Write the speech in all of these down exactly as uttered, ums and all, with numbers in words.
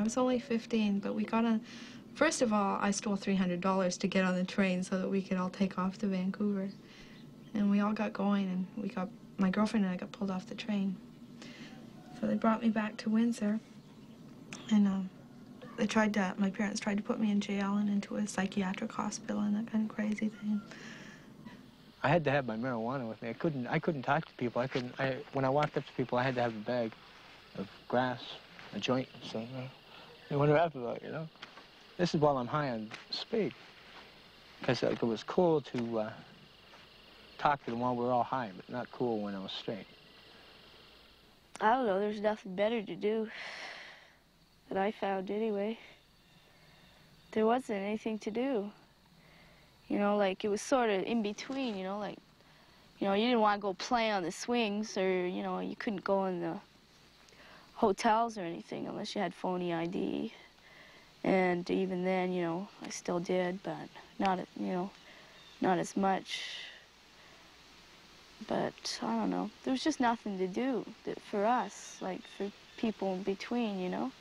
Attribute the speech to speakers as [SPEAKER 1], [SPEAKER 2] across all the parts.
[SPEAKER 1] I was only fifteen, but we got on. First of all, I stole three hundred dollars to get on the train so that we could all take off to Vancouver. And we all got going, and we got, my girlfriend and I got pulled off the train. So they brought me back to Windsor, and um, they tried to, my parents tried to put me in jail and into a psychiatric hospital and that kind of crazy thing.
[SPEAKER 2] I had to have my marijuana with me. I couldn't, I couldn't talk to people. I couldn't, I, when I walked up to people, I had to have a bag of grass, a joint, so, you know, they wonder after that, you know. This is while I'm high on speed, because like, it was cool to uh, talk to them while we were all high, but not cool when I was straight.
[SPEAKER 3] I don't know, there's nothing better to do that I found anyway. There wasn't anything to do. You know, like, it was sort of in between, you know, like, you know, you didn't want to go play on the swings, or, you know, you couldn't go in the hotels or anything unless you had phony I D. And even then, you know, I still did, but not, you know, not as much. But, I don't know, there was just nothing to do that for us, like, for people in between, you know?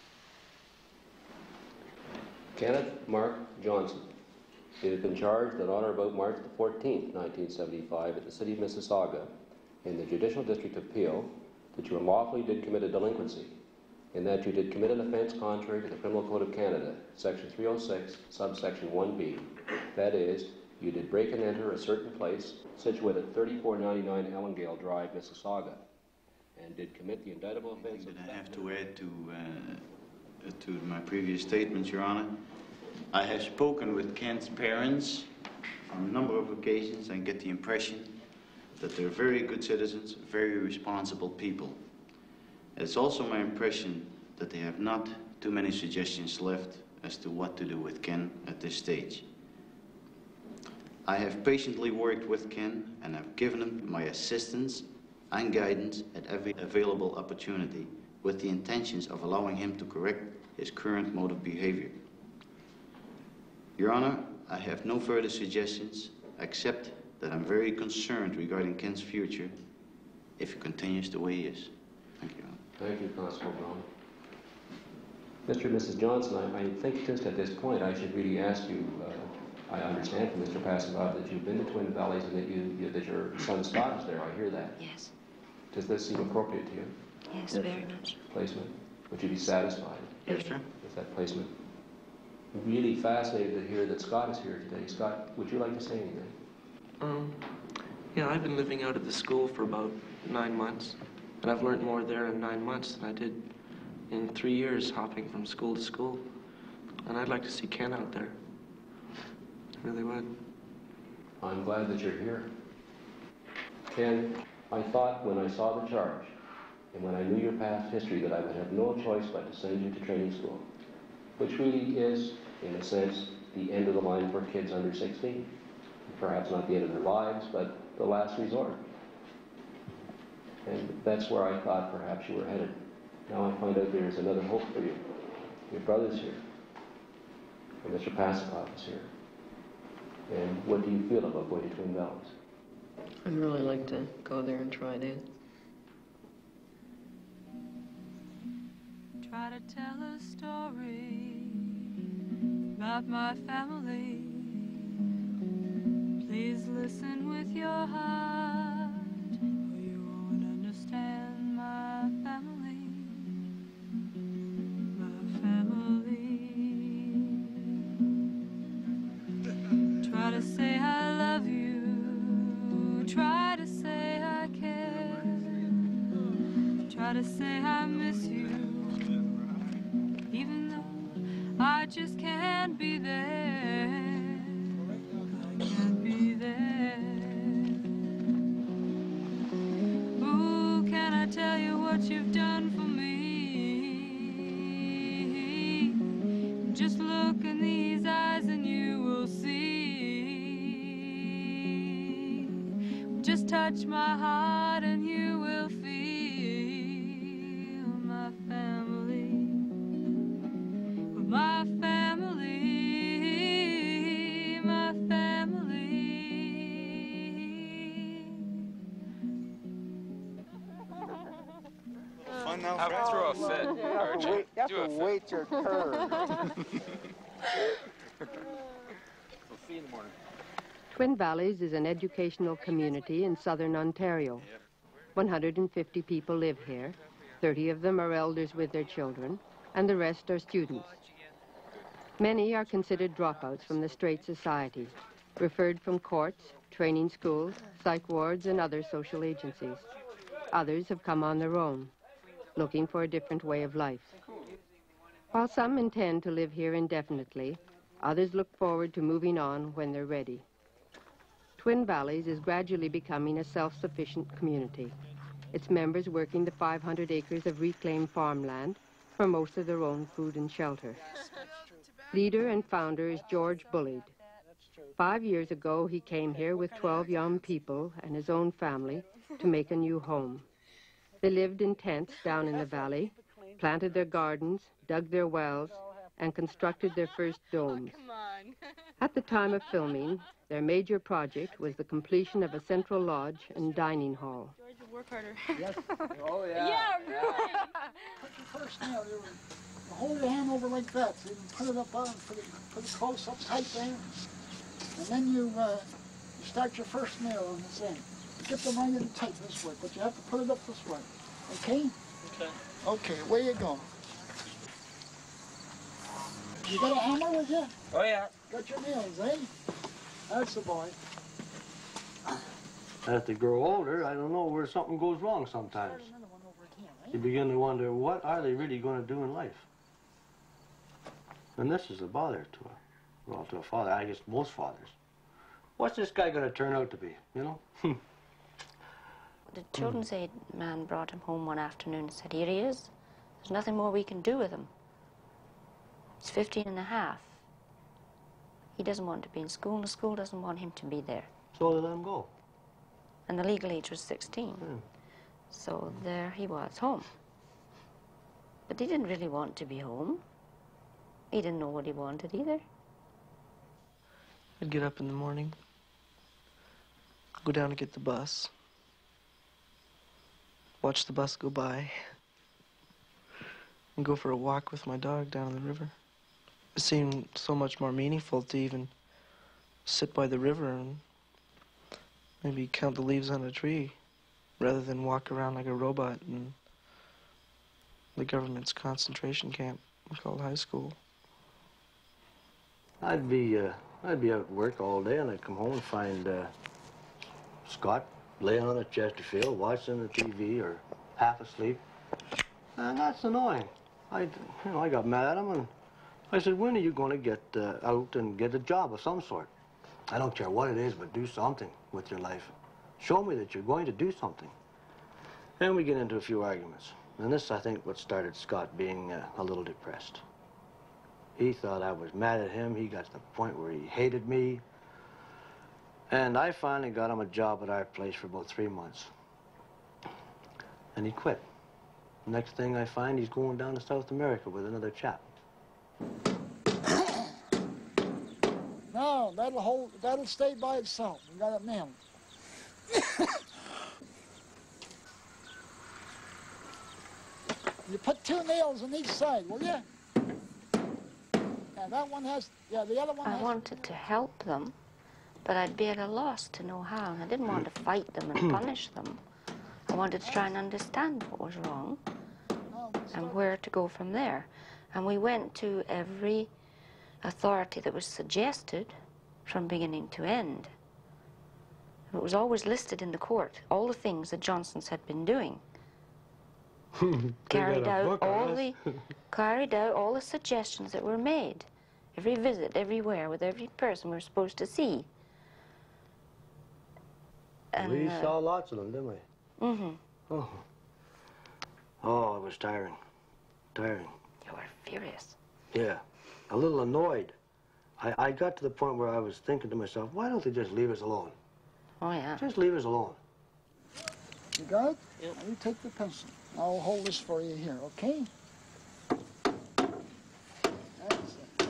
[SPEAKER 4] Kenneth Mark Johnson. He has been charged that on or about March the fourteenth, nineteen seventy-five, at the city of Mississauga, in the Judicial District of Peel, that you unlawfully did commit a delinquency, in that you did commit an offense contrary to the Criminal Code of Canada, section three oh six, subsection one B. That is, you did break and enter a certain place situated at thirty-four ninety-nine Ellengale Drive, Mississauga, and did commit the indictable offense of...
[SPEAKER 5] I have to add to, uh, to my previous statements, Your Honor. I have spoken with Kent's parents on a number of occasions and get the impression that they're very good citizens, very responsible people. It's also my impression that they have not too many suggestions left as to what to do with Ken at this stage. I have patiently worked with Ken and have given him my assistance and guidance at every available opportunity with the intentions of allowing him to correct his current mode of behavior. Your Honor, I have no further suggestions except that I'm very concerned regarding Ken's future if he continues the way he is. Thank you, Your Honor.
[SPEAKER 4] Thank you, Constable Brown. Mister and Missus Johnson, I, I think just at this point I should really ask you, uh, I understand from Mister Passenbach that you've been to Twin Valleys and that, you, you, that your son Scott is there. I hear that.
[SPEAKER 6] Yes.
[SPEAKER 4] Does this seem appropriate to you?
[SPEAKER 6] Yes, very much.
[SPEAKER 4] Placement? Would you be satisfied?
[SPEAKER 6] Yes, sir.
[SPEAKER 4] With that placement? Really fascinated to hear that Scott is here today. Scott, would you like to say anything?
[SPEAKER 7] Um, yeah, I've been living out of the school for about nine months, and I've learned more there in nine months than I did in three years hopping from school to school. And I'd like to see Ken out there. I really would.
[SPEAKER 4] I'm glad that you're here. Ken, I thought when I saw the charge, and when I knew your past history, that I would have no choice but to send you to training school, which really is, in a sense, the end of the line for kids under sixteen. Perhaps not the end of their lives, but the last resort. And that's where I thought perhaps you were headed. Now I find out there's another hope for you. Your brother's here, and Mister Passenbach is here. And what do you feel about going to Twin Valleys?
[SPEAKER 6] I'd really like to go there and try it in.
[SPEAKER 8] Try to tell a story about my family. Please listen with your heart, or you won't understand my family. My family. Try to say I love you. Try to say I care. Try to say I miss you. Even though I just can't be there. I can't be there. Ooh, can I tell you what you've done for me? Just look in these eyes and you will see. Just touch my heart and you will feel my family. My family, my family.
[SPEAKER 9] Fun on now,
[SPEAKER 10] Have
[SPEAKER 9] Fred.
[SPEAKER 10] throw a fit, Archie.
[SPEAKER 11] You have
[SPEAKER 10] Do
[SPEAKER 11] to
[SPEAKER 10] a fit.
[SPEAKER 11] wait your turn.
[SPEAKER 10] We'll see you in the morning.
[SPEAKER 12] Twin Valleys is an educational community in southern Ontario. one hundred fifty people live here. thirty of them are elders with their children, and the rest are students. Many are considered dropouts from the straight society, referred from courts, training schools, psych wards, and other social agencies. Others have come on their own, looking for a different way of life. While some intend to live here indefinitely, others look forward to moving on when they're ready. Twin Valleys is gradually becoming a self-sufficient community, its members working the five hundred acres of reclaimed farmland for most of their own food and shelter. Leader and founder is George Bullied. Five years ago, he came here with twelve young people and his own family to make a new home. They lived in tents down in the valley, planted their gardens, dug their wells, and constructed their first domes. At the time of filming, their major project was the completion of a central lodge and dining hall.
[SPEAKER 8] George would work harder.
[SPEAKER 11] Yes. Oh, yeah.
[SPEAKER 8] Yeah, really.
[SPEAKER 13] Put your first nail, you hold your hand over like that, so you can put it up on, put it, put it close up tight there. And then you, uh, you start your first nail on this end. Get the line in tight this way, but you have to put it up this way. Okay?
[SPEAKER 9] Okay.
[SPEAKER 13] Okay, away you go. You got a hammer with you?
[SPEAKER 9] Oh, yeah.
[SPEAKER 13] Got your nails, eh? That's the boy.
[SPEAKER 14] As they grow older, I don't know where something goes wrong sometimes. You begin to wonder, what are they really going to do in life? And this is a bother to a, well, to a father, I guess most fathers. What's this guy going to turn out to be, you know?
[SPEAKER 15] The children's aid man brought him home one afternoon and said, here he is. There's nothing more we can do with him. He's fifteen and a half. He doesn't want to be in school, and the school doesn't want him to be there.
[SPEAKER 14] So they let him go.
[SPEAKER 15] And the legal age was sixteen.
[SPEAKER 14] Hmm.
[SPEAKER 15] So there he was, home. But he didn't really want to be home. He didn't know what he wanted either.
[SPEAKER 7] I'd get up in the morning, go down to get the bus, watch the bus go by, and go for a walk with my dog down the river. It seemed so much more meaningful to even sit by the river and maybe count the leaves on a tree rather than walk around like a robot in the government's concentration camp called high school.
[SPEAKER 14] I'd be, uh, I'd be out at work all day, and I'd come home and find uh, Scott laying on a Chesterfield, watching the T V or half asleep. And that's annoying. I, you know, I got mad at him, and I said, when are you going to get uh, out and get a job of some sort? I don't care what it is, but do something with your life. Show me that you're going to do something. And we get into a few arguments. And this, I think, what started Scott being uh, a little depressed. He thought I was mad at him. He got to the point where he hated me. And I finally got him a job at our place for about three months. And he quit. Next thing I find, he's going down to South America with another chap.
[SPEAKER 13] No, that'll hold, that'll stay by itself. We got it nailed. You put two nails on each side, will you? Yeah, that one has, yeah, the other one
[SPEAKER 15] I
[SPEAKER 13] has...
[SPEAKER 15] wanted to help them, but I'd be at a loss to know how. And I didn't want to fight them and punish them. I wanted to try and understand what was wrong and where to go from there. And we went to every authority that was suggested from beginning to end. It was always listed in the court, all the things that Johnsons had been doing. carried out all the carried out all the suggestions that were made. Every visit, everywhere, with every person we were supposed to see. And,
[SPEAKER 14] we
[SPEAKER 15] uh,
[SPEAKER 14] saw lots of them, didn't we?
[SPEAKER 15] Mm-hmm.
[SPEAKER 14] Oh. Oh, it was tiring. Tiring.
[SPEAKER 15] You were furious.
[SPEAKER 14] Yeah. A little annoyed. I, I got to the point where I was thinking to myself, why don't they just leave us alone?
[SPEAKER 15] Oh, yeah.
[SPEAKER 14] Just leave us alone.
[SPEAKER 13] You got it? Yep. Now you take the pencil. I'll hold this for you here, okay? That's it.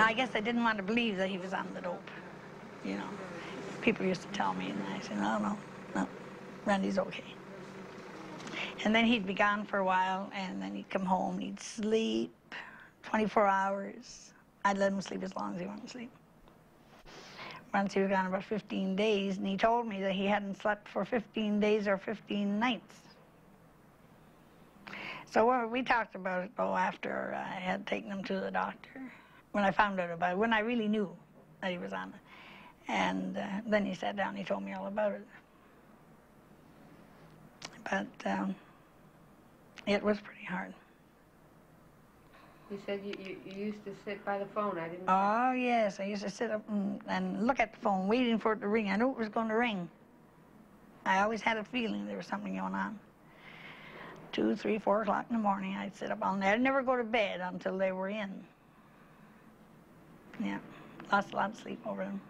[SPEAKER 9] I guess I didn't want to believe that he was on the dope, you know. People used to tell me, and I said, no, no, no, Randy's okay. And then he'd be gone for a while, and then he'd come home, and he'd sleep twenty-four hours. I'd let him sleep as long as he wanted to sleep. Once he was gone about fifteen days, and he told me that he hadn't slept for fifteen days or fifteen nights. So we talked about it, though, after I had taken him to the doctor, when I found out about it, when I really knew that he was on it. And uh, then he sat down and he told me all about it. But um, it was pretty hard.
[SPEAKER 12] You said you, you, you used to sit by the phone. I didn't...
[SPEAKER 9] Oh, yes. I used to sit up and, and look at the phone, waiting for it to ring. I knew it was going to ring. I always had a feeling there was something going on. Two, three, four o'clock in the morning, I'd sit up all night. I'd never go to bed until they were in. Yeah, lost a lot of sleep over them.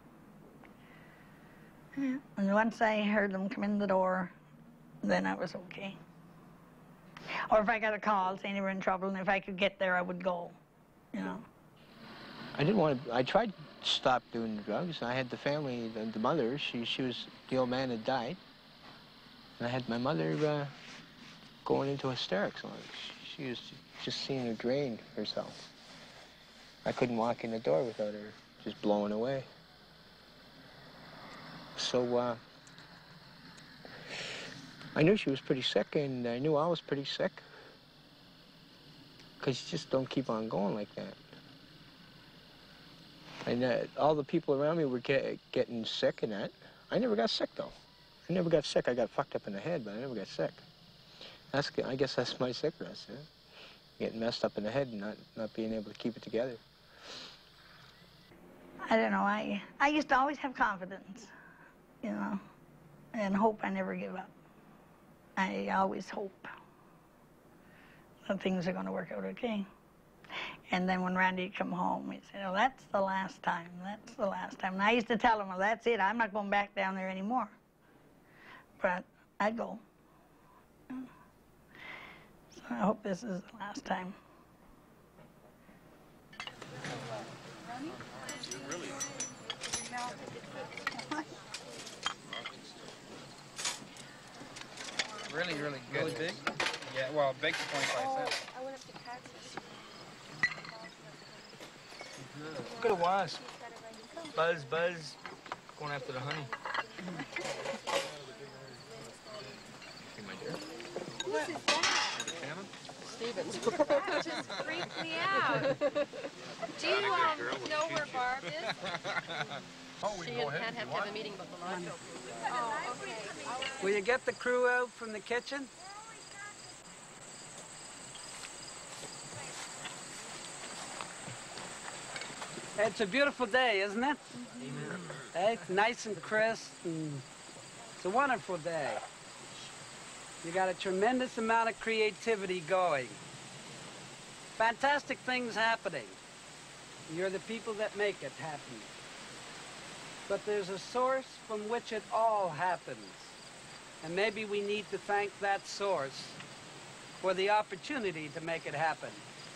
[SPEAKER 9] Yeah. And once I heard them come in the door, then I was okay. Or if I got a call saying they were in trouble, and if I could get there, I would go, you know.
[SPEAKER 2] I didn't want to, I tried to stop doing drugs. I had the family, the, the mother, she, she was, the old man had died. And I had my mother uh, going into hysterics on it. She, she was just seeing her drain herself. I couldn't walk in the door without her just blowing away. So, uh, I knew she was pretty sick, and I knew I was pretty sick. Because you just don't keep on going like that. And uh, all the people around me were get, getting sick and that. I never got sick, though. I never got sick. I got fucked up in the head, but I never got sick. That's, I guess that's my sickness, yeah? Getting messed up in the head and not, not being able to keep it together.
[SPEAKER 9] I don't know. I, I used to always have confidence, you know, and hope. I never give up. I always hope that things are going to work out okay. And then when Randy would come home, he'd say, oh, that's the last time, that's the last time. And I used to tell him, well, that's it, I'm not going back down there anymore. But I'd go. So I hope this is the last time.
[SPEAKER 10] Really, really good. Really big? Yeah, well, big for twenty-five cents.
[SPEAKER 16] I went up to Katz's.
[SPEAKER 2] Look at a wasp. Buzz, buzz, going after the honey. See my dear?
[SPEAKER 16] What is that?
[SPEAKER 2] Salmon?
[SPEAKER 16] Stevens. That just freaked me out. Do you um, know where Barb is?
[SPEAKER 11] Oh, we
[SPEAKER 16] she
[SPEAKER 11] go
[SPEAKER 16] and
[SPEAKER 11] ahead
[SPEAKER 16] Pat have to have a meeting about the lodge. Oh, okay.
[SPEAKER 11] Will you get the crew out from the kitchen? It's a beautiful day, isn't it? Amen. Hey, it's nice and crisp, and it's a wonderful day. You got a tremendous amount of creativity going. Fantastic things happening. You're the people that make it happen. But there's a source from which it all happens. And maybe we need to thank that source for the opportunity to make it happen.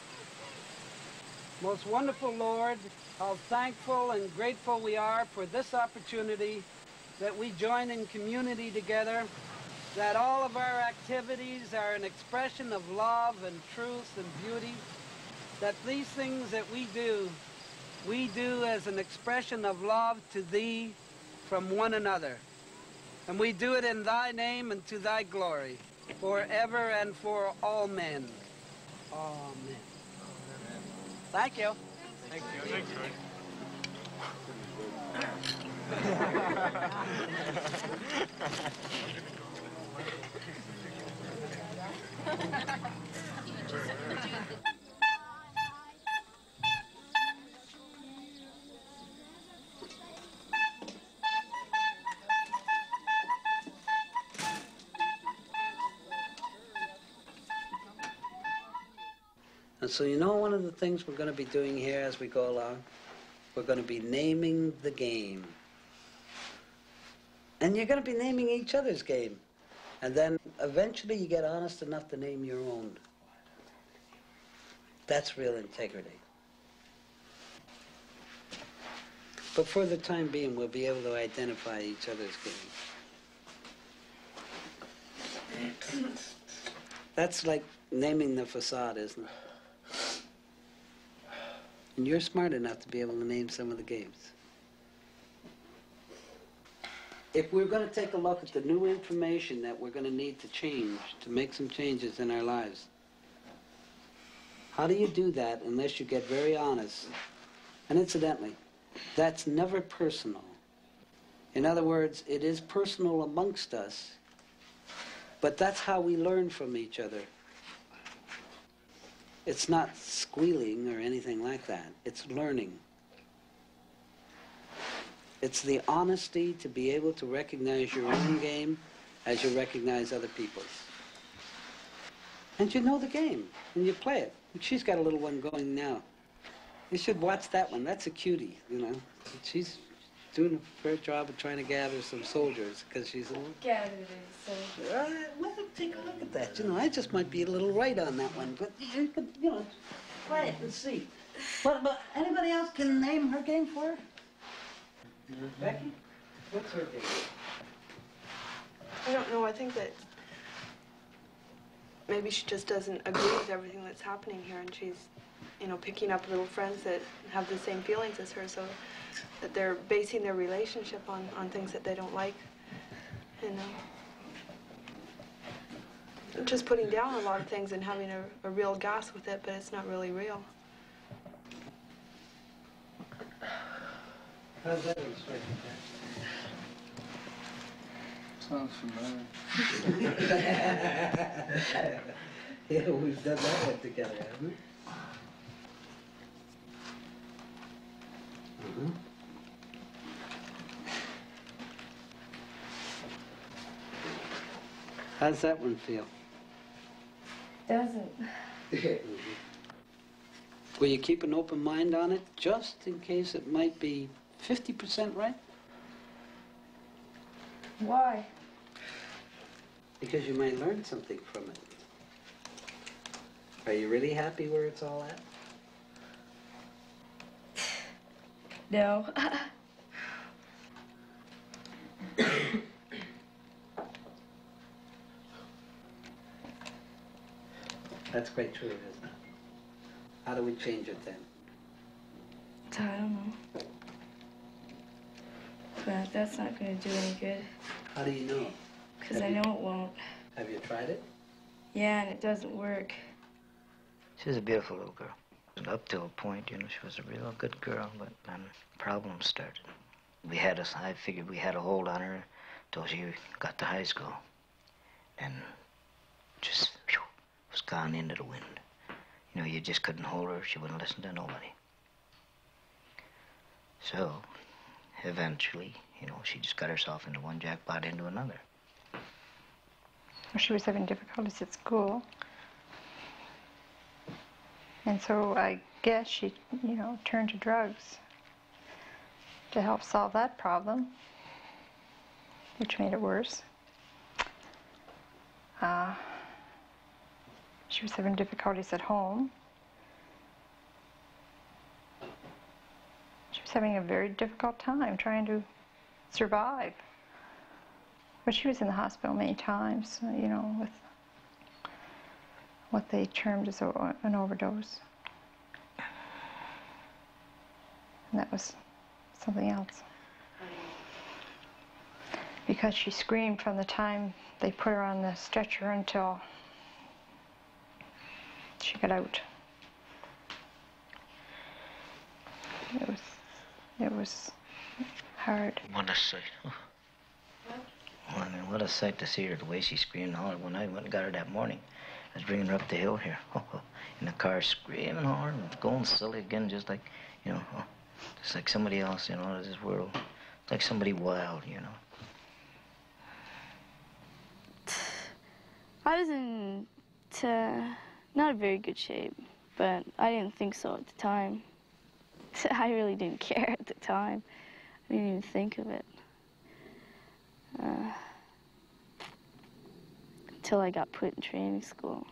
[SPEAKER 11] Most wonderful Lord, how thankful and grateful we are for this opportunity that we join in community together, that all of our activities are an expression of love and truth and beauty, that these things that we do, we do as an expression of love to Thee from one another. And we do it in Thy name and to Thy glory, forever and for all men. Amen. Thank you.
[SPEAKER 10] Thank you. Thanks,
[SPEAKER 11] And so you know one of the things we're going to be doing here as we go along? We're going to be naming the game. And you're going to be naming each other's game. And then eventually you get honest enough to name your own. That's real integrity. But for the time being, we'll be able to identify each other's games. That's like naming the facade, isn't it? And you're smart enough to be able to name some of the games. If we're going to take a look at the new information that we're going to need to change, to make some changes in our lives, how do you do that unless you get very honest? And incidentally, that's never personal. In other words, it is personal amongst us, but that's how we learn from each other. It's not squealing or anything like that. It's learning. It's the honesty to be able to recognize your own game as you recognize other people's. And you know the game, and you play it. And she's got a little one going now. You should watch that one. That's a cutie, you know. She's doing a fair job of trying to gather some soldiers because she's a little...
[SPEAKER 1] Gather soldiers.
[SPEAKER 11] Uh, well, take a look at that. You know, I just might be a little right on that one, but you could, you know, try it and see. But, but anybody else can name her game for her? Becky? What's her game?
[SPEAKER 1] I don't know. I think that maybe she just doesn't agree with everything that's happening here, and she's, you know, picking up little friends that have the same feelings as her, so that they're basing their relationship on, on things that they don't like, you know. Just putting down a lot of things and having a, a real gas with it, but it's not really real.
[SPEAKER 11] How's that one strike you?
[SPEAKER 13] Sounds familiar.
[SPEAKER 11] Yeah, we've done that one together, haven't we? Uh-huh. How's that one feel?
[SPEAKER 1] Doesn't.
[SPEAKER 11] Will you keep an open mind on it, just in case it might be fifty percent right?
[SPEAKER 1] Why?
[SPEAKER 11] Because you might learn something from it. Are you really happy where it's all at?
[SPEAKER 1] No.
[SPEAKER 11] That's quite true, isn't it? How do we change it then?
[SPEAKER 1] I don't know. But that's not going to do any good.
[SPEAKER 11] How do you know?
[SPEAKER 1] Because I know it won't.
[SPEAKER 11] Have you tried it?
[SPEAKER 1] Yeah, and it doesn't work.
[SPEAKER 17] She was a beautiful little girl. Up to a point, you know, she was a real good girl, but then problems started. We had a, I figured we had a hold on her till she got to high school. And just, whew, was gone into the wind. You know, you just couldn't hold her. She wouldn't listen to nobody. So, eventually, you know, she just got herself into one jackpot into another.
[SPEAKER 18] Well, she was having difficulties at school. And so I guess she, you know, turned to drugs to help solve that problem, which made it worse. Uh, she was having difficulties at home. She was having a very difficult time trying to survive. But she was in the hospital many times, you know, with what they termed as a, an overdose. And that was something else. Because she screamed from the time they put her on the stretcher until she got out. It was, it was hard.
[SPEAKER 17] What a sight. Well, I mean, what a sight to see her, the way she screamed and hollered. When I went and got her that morning, I was bringing her up the hill here, in the car, screaming hard and going silly again, just like, you know, just like somebody else, you know, out of this world. Like somebody wild, you know.
[SPEAKER 3] I was in to not a very good shape, but I didn't think so at the time. I really didn't care at the time. I didn't even think of it. Uh, until I got put in training school.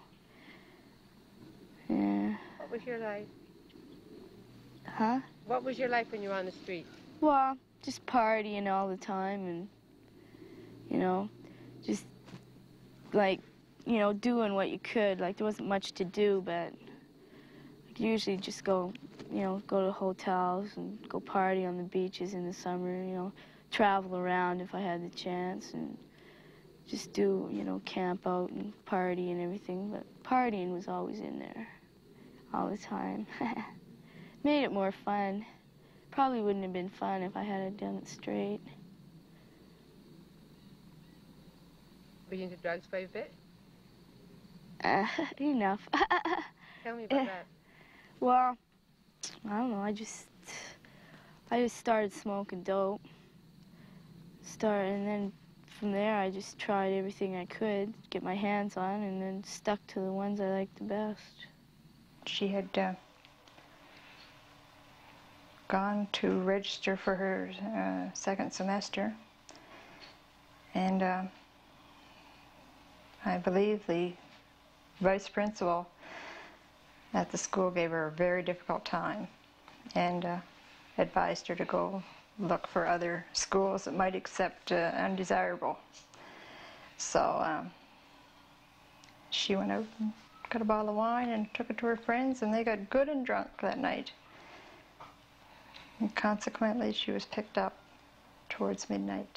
[SPEAKER 3] Yeah.
[SPEAKER 19] What was your life?
[SPEAKER 3] Huh?
[SPEAKER 19] What was your life when you were on the street?
[SPEAKER 3] Well, just partying all the time and, you know, just, like, you know, doing what you could. Like, there wasn't much to do, but like, usually just go, you know, go to hotels and go party on the beaches in the summer, you know, travel around if I had the chance and just do, you know, camp out and party and everything. But partying was always in there all the time. Made it more fun. Probably wouldn't have been fun if I had done it straight.
[SPEAKER 12] Were you into drugs quite a bit?
[SPEAKER 3] Uh, enough.
[SPEAKER 12] Tell me about that.
[SPEAKER 3] Well, I don't know, I just, I just started smoking dope. Start, and then from there I just tried everything I could get my hands on and then stuck to the ones I liked the best.
[SPEAKER 18] She had uh, gone to register for her uh, second semester, and uh, I believe the vice principal at the school gave her a very difficult time and uh, advised her to go look for other schools that might accept uh, undesirable. So um, she went out and got a bottle of wine and took it to her friends, and they got good and drunk that night. And consequently, she was picked up towards midnight.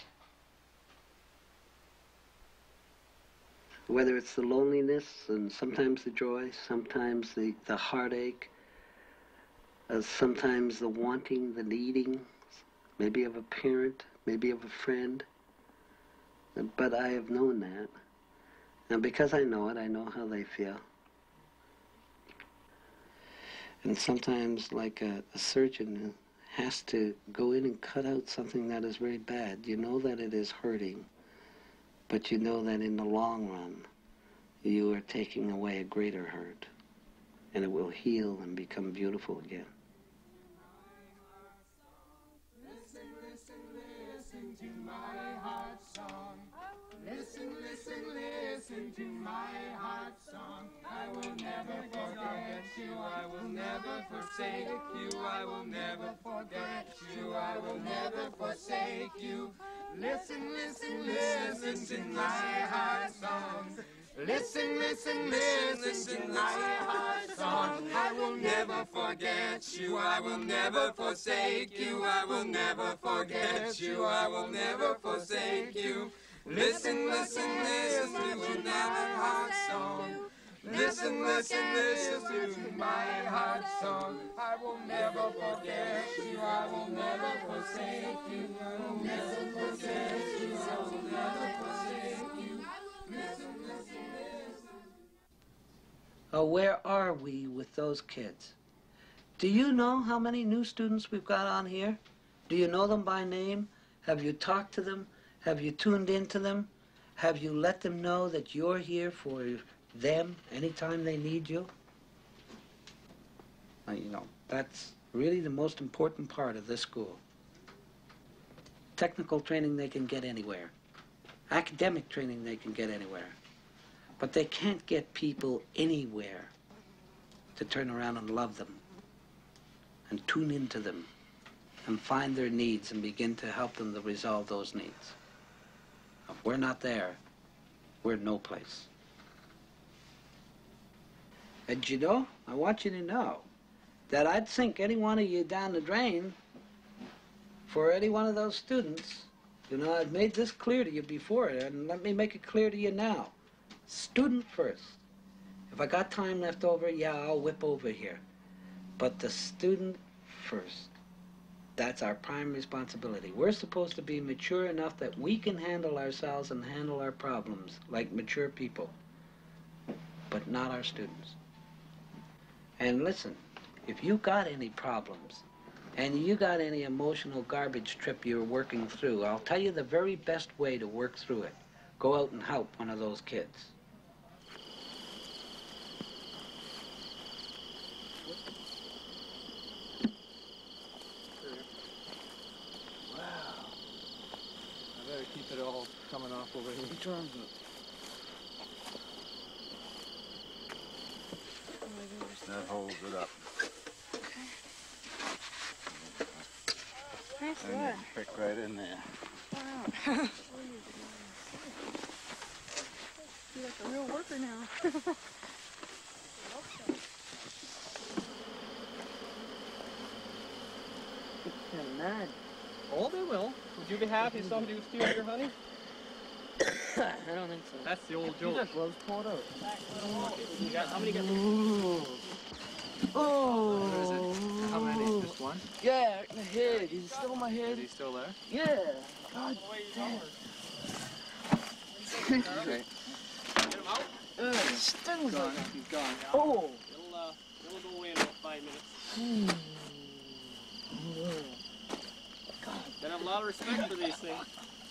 [SPEAKER 19] Whether it's the loneliness and sometimes the joy, sometimes the, the heartache, uh, sometimes the wanting, the needing, maybe of a parent, maybe of a friend. But I have known that. And because I know it, I know how they feel. And sometimes, like a, a surgeon has to go in and cut out something that is very bad. You know that it is hurting, but you know that in the long run, you are taking away a greater hurt, and it will heal and become beautiful again.
[SPEAKER 20] Listen, listen, listen to my heart song. Listen, listen, listen to my heart song. I will never forget you. I will never forsake you. I will never forget you. I will never forsake you. Listen, listen, listen to my heart song. Listen, listen, listen to my heart song. I will never forget you. I will never forsake you. I will never forget you. I will never forsake you. Listen, listen, listen to my heart song. Listen, listen, listen to my heart song. I will never forget you. I will never forsake you. I will never forget you. I will never forsake you. Listen, listen, listen.
[SPEAKER 19] Oh, where are we with those kids? Do you know how many new students we've got on here? Do you know them by name? Have you talked to them? Have you tuned into them? Have you let them know that you're here for them anytime they need you? Well, you know, that's really the most important part of this school. Technical training they can get anywhere. Academic training they can get anywhere. But they can't get people anywhere to turn around and love them and tune into them and find their needs and begin to help them to resolve those needs. If we're not there, we're no place. And you know, I want you to know that I'd sink any one of you down the drain for any one of those students. You know, I've made this clear to you before, and let me make it clear to you now. Student first. If I got time left over, yeah, I'll whip over here. But the student first. That's our prime responsibility. We're supposed to be mature enough that we can handle ourselves and handle our problems like mature people, but not our students. And listen, if you got any problems and you got any emotional garbage trip you're working through, I'll tell you the very best way to work through it. Go out and help one of those kids.
[SPEAKER 2] Keep it all coming off over here. Terms
[SPEAKER 5] That holds it up.
[SPEAKER 3] Okay.
[SPEAKER 16] nice
[SPEAKER 5] And
[SPEAKER 16] one.
[SPEAKER 5] it fit right in there.
[SPEAKER 16] Wow. You're like a real worker now.
[SPEAKER 2] Kind of mad.
[SPEAKER 10] Oh, they will. Would you be happy if somebody was stealing your honey?
[SPEAKER 2] I don't think so.
[SPEAKER 10] That's the old
[SPEAKER 2] You
[SPEAKER 10] joke.
[SPEAKER 2] got gloves pulled out.
[SPEAKER 10] You got, how many got?
[SPEAKER 2] Oh.
[SPEAKER 10] Where is it? How many? Just one?
[SPEAKER 2] Yeah, my head. Is he still in my head?
[SPEAKER 10] Is he still there?
[SPEAKER 2] Yeah. God damn.
[SPEAKER 10] Okay. Get him out?
[SPEAKER 2] Uh, it stings
[SPEAKER 10] Gone.
[SPEAKER 2] like
[SPEAKER 10] He's gone. Yeah.
[SPEAKER 2] Oh.
[SPEAKER 10] It'll, uh, it'll go away in about five minutes. Gotta have a lot of respect for these things.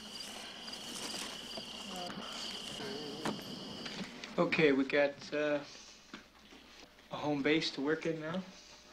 [SPEAKER 2] Okay, we got uh, a home base to work in now.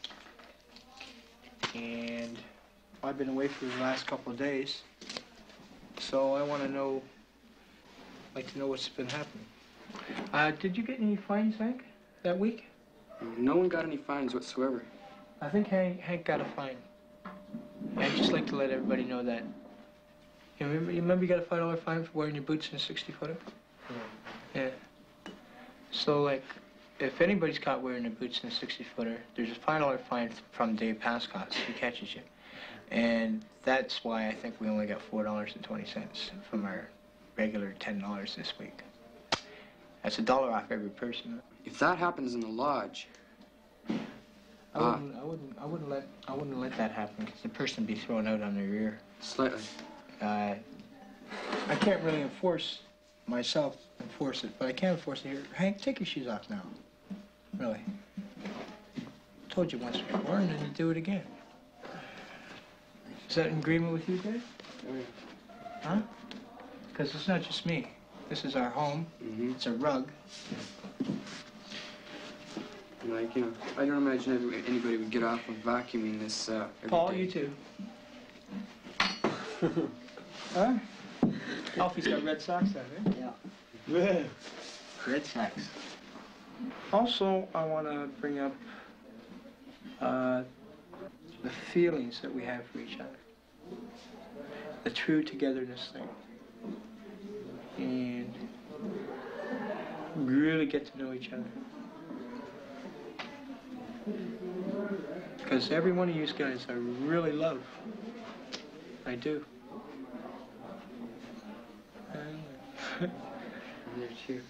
[SPEAKER 2] And I've been away for the last couple of days. So I want to know, like to know what's been happening. Uh, did you get any fines, Hank, that week?
[SPEAKER 21] No one got any fines whatsoever.
[SPEAKER 2] I think Hank, Hank got a fine. I'd just like to let everybody know that. You remember, you remember you got a five dollar fine for wearing your boots in a sixty footer? Yeah. So, like, if anybody's caught wearing their boots in a sixty footer, there's a five dollar fine from Dave Pascott if he catches you. And that's why I think we only got four dollars and twenty cents from our regular ten dollars this week. That's a dollar off every person.
[SPEAKER 21] If that happens in the lodge,
[SPEAKER 2] I wouldn't, I wouldn't, I wouldn't let, I wouldn't let that happen because the person would be thrown out on their ear.
[SPEAKER 21] Slightly.
[SPEAKER 2] Uh, I can't really enforce myself, enforce it, but I can enforce it here. Hank, take your shoes off now. Really. Told you once before, and then you do it again. Is that in agreement with you, Dave? Huh? Because it's not just me. This is our home.
[SPEAKER 21] Mm-hmm.
[SPEAKER 2] It's a rug.
[SPEAKER 21] Like, you know, I don't imagine every, anybody would get off of vacuuming this uh, every
[SPEAKER 2] Paul,
[SPEAKER 21] day.
[SPEAKER 2] you too. Huh? Alfie's got red socks on, eh? Yeah. Red socks. Also, I want to bring up uh, the feelings that we have for each other. The true togetherness thing. And really get to know each other. Because every one of you guys I really love. I do.
[SPEAKER 21] There's you.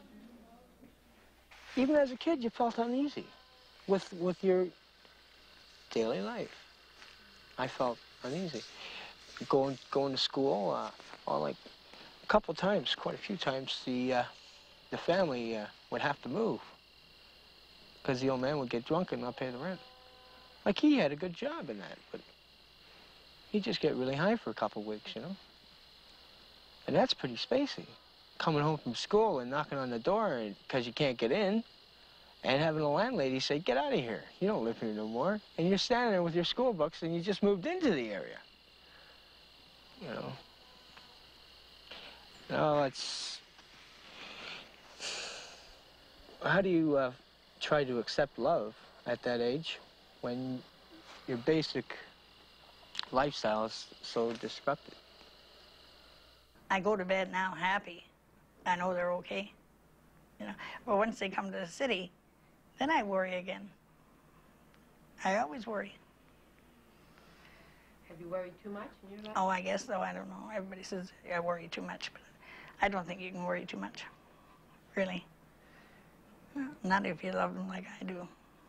[SPEAKER 2] Even as a kid, you felt uneasy with with your daily life. I felt uneasy. Going going to school, uh, or like a couple times, quite a few times, the uh, the family uh, would have to move because the old man would get drunk and not pay the rent. Like he had a good job in that, but he'd just get really high for a couple weeks, you know. And that's pretty spacey. Coming home from school and knocking on the door because you can't get in, and having the landlady say, "Get out of here. You don't live here no more." And you're standing there with your school books and you just moved into the area. You know. No, it's... How do you uh, try to accept love at that age when your basic lifestyle is so disrupted?
[SPEAKER 9] I go to bed now happy. I know they're okay. You know, but once they come to the city, then I worry again. I always worry.
[SPEAKER 12] Have you worried too much in your life?
[SPEAKER 9] Oh, I guess so. I don't know. Everybody says I worry too much, but I don't think you can worry too much. Really. Not if you love them like I do.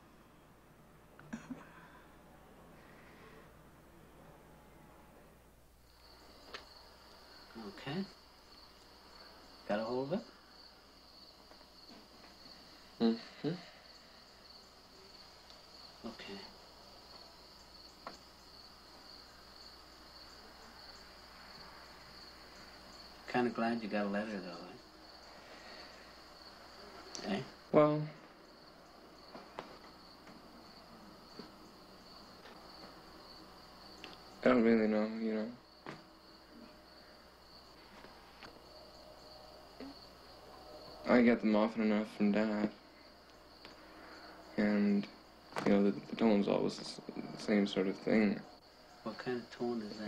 [SPEAKER 2] Okay. Got a hold of it?
[SPEAKER 21] Mm-hmm.
[SPEAKER 2] Okay. Kind of glad you got a letter, though, eh? Eh?
[SPEAKER 21] Well, I don't really know, you know. I get them often enough from Dad. And, you know, the, the tone's always the same sort of thing.
[SPEAKER 19] What kind of tone is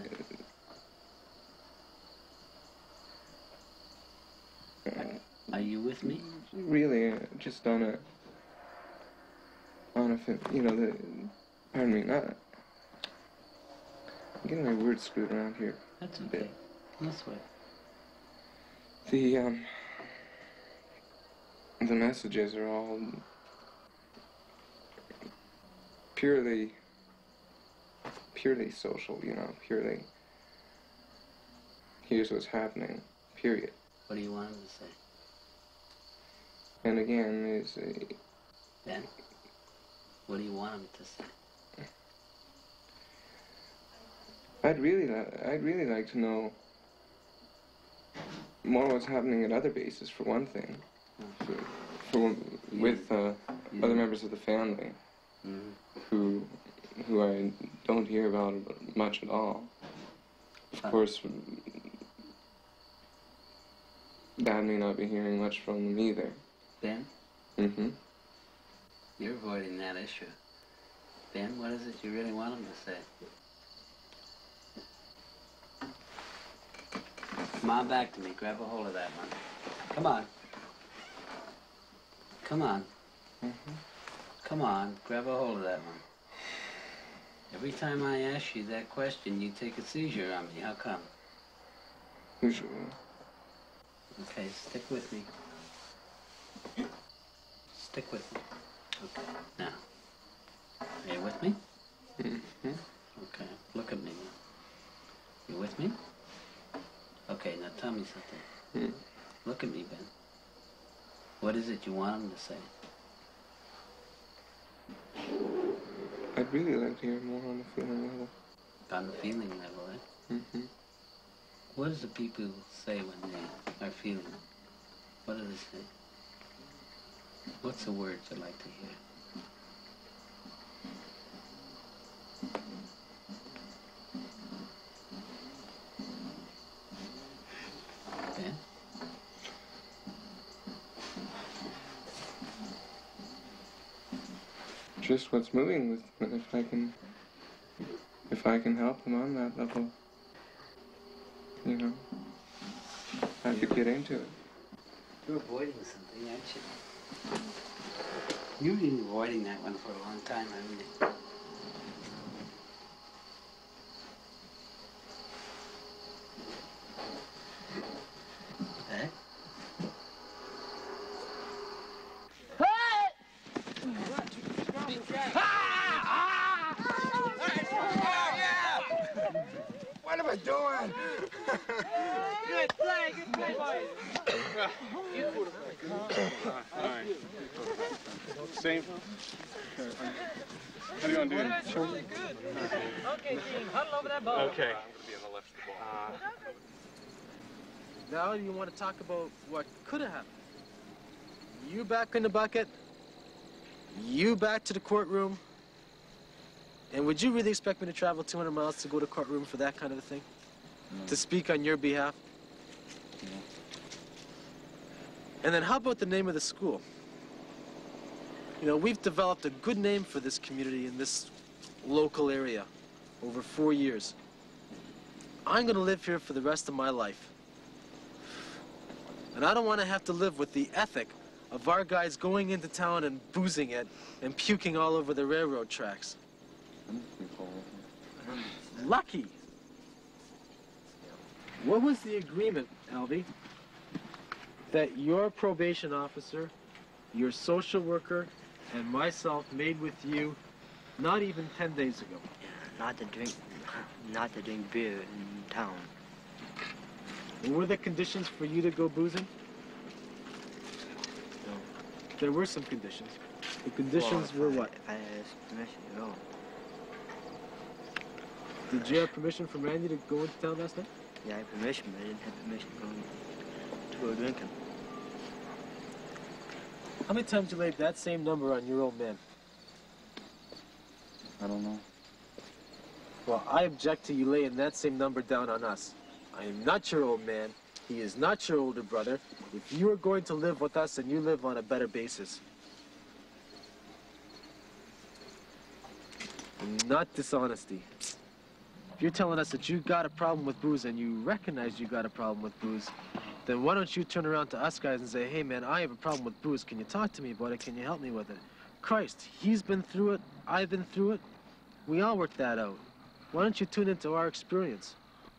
[SPEAKER 19] that? Are you with me?
[SPEAKER 21] Really, uh, just on a, on a, fin- you know, the, pardon me, not, I'm getting my words screwed around here.
[SPEAKER 19] That's okay. This way.
[SPEAKER 21] The, um, the messages are all purely, purely social, you know, purely, here's what's happening, period.
[SPEAKER 19] What do you want him to say?
[SPEAKER 21] And again, is a...
[SPEAKER 19] Ben, what do you want him to say?
[SPEAKER 21] I'd really, li I'd really like to know more what's happening at other bases, for one thing, for, for with uh,
[SPEAKER 19] Yeah.
[SPEAKER 21] other members of the family,
[SPEAKER 19] Mm-hmm.
[SPEAKER 21] who, who I don't hear about much at all. Of course, Dad may not be hearing much from them either.
[SPEAKER 19] Ben,
[SPEAKER 21] Mm-hmm.
[SPEAKER 19] you're avoiding that issue. Ben, what is it you really want him to say? Come on back to me. Grab a hold of that one. Come on. Come on.
[SPEAKER 21] Mm-hmm.
[SPEAKER 19] Come on. Grab a hold of that one. Every time I ask you that question, you take a seizure on me. How come?
[SPEAKER 21] Usually.
[SPEAKER 19] Okay, stick with me. Stick with me. Okay, now. Are you with me?
[SPEAKER 21] Mm-hmm.
[SPEAKER 19] Okay, look at me now. You with me? Okay, now tell me something.
[SPEAKER 21] Mm.
[SPEAKER 19] Look at me, Ben. What is it you want him to say?
[SPEAKER 21] I'd really like to hear more on the feeling level.
[SPEAKER 19] On the feeling level, eh?
[SPEAKER 21] Mm-hmm.
[SPEAKER 19] What does the people say when they are feeling? What do they say? What's the words you like to hear? Ben?
[SPEAKER 21] Just what's moving with, if I can, if I can help them on that level, you know, I could get into it.
[SPEAKER 19] You're avoiding something, aren't you? You've been avoiding that one for a long time, haven't you? Eh?
[SPEAKER 10] What am I doing? Good play, good play, boys.
[SPEAKER 4] All right. Same. How do you want to do it?
[SPEAKER 10] Really good. Okay, team, huddle over that ball.
[SPEAKER 4] Okay.
[SPEAKER 7] Uh, now you want to talk about what could have happened. You back in the bucket, you back to the courtroom, and would you really expect me to travel two hundred miles to go to courtroom for that kind of a thing?
[SPEAKER 5] No.
[SPEAKER 7] To speak on your behalf?
[SPEAKER 5] No.
[SPEAKER 7] And then how about the name of the school? You know, we've developed a good name for this community in this local area over four years. I'm gonna live here for the rest of my life. And I don't want to have to live with the ethic of our guys going into town and boozing it and puking all over the railroad tracks. Lucky. What was the agreement, Alvy, that your probation officer, your social worker, and myself made with you not even ten days ago?
[SPEAKER 17] Not to drink, not to drink beer in town.
[SPEAKER 7] What were the conditions for you to go boozing?
[SPEAKER 17] No.
[SPEAKER 7] There were some conditions. The conditions
[SPEAKER 17] Well,
[SPEAKER 7] were
[SPEAKER 17] if I-
[SPEAKER 7] what?
[SPEAKER 17] If I asked permission to go.
[SPEAKER 7] Did you have permission from Randy to go into town last night?
[SPEAKER 17] Yeah, I had permission, but I didn't have permission to go, to go drinking.
[SPEAKER 7] How many times you laid that same number on your old man?
[SPEAKER 5] I don't know.
[SPEAKER 7] Well, I object to you laying that same number down on us. I am not your old man. He is not your older brother. If you are going to live with us, then you live on a better basis. Not dishonesty.
[SPEAKER 6] you're telling us that you got a problem with booze and you recognize you got a problem with booze, then why don't you turn around to us guys and say, hey, man, I have a problem with booze. Can you talk to me about it? Can you help me with it? Christ, he's been through it. I've been through it. We all worked that out. Why don't you tune into our experience?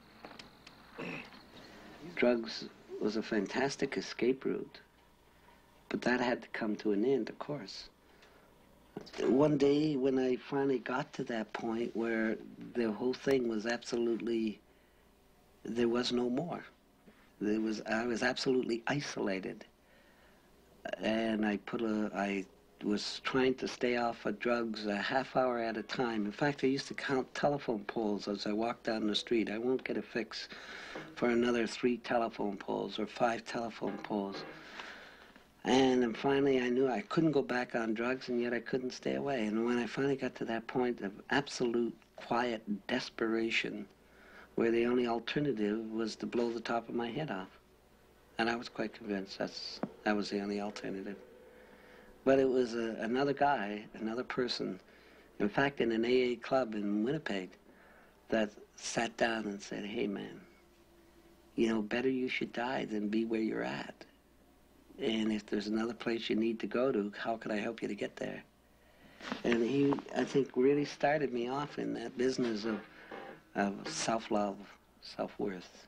[SPEAKER 19] Drugs was a fantastic escape route, but that had to come to an end, of course. One day when I finally got to that point where the whole thing was absolutely, there was no more. There was, I was absolutely isolated. And I put a, I was trying to stay off of drugs a half hour at a time. In fact, I used to count telephone poles as I walked down the street. I won't get a fix for another three telephone poles or five telephone poles. And then finally I knew I couldn't go back on drugs, and yet I couldn't stay away. And when I finally got to that point of absolute quiet desperation, where the only alternative was to blow the top of my head off. And I was quite convinced that's, that was the only alternative. But it was a, another guy, another person, in fact in an A A club in Winnipeg, that sat down and said, hey man, you know, better you should die than be where you're at. And if there's another place you need to go to, how can I help you to get there? And he, I think, really started me off in that business of, of self-love, self-worth.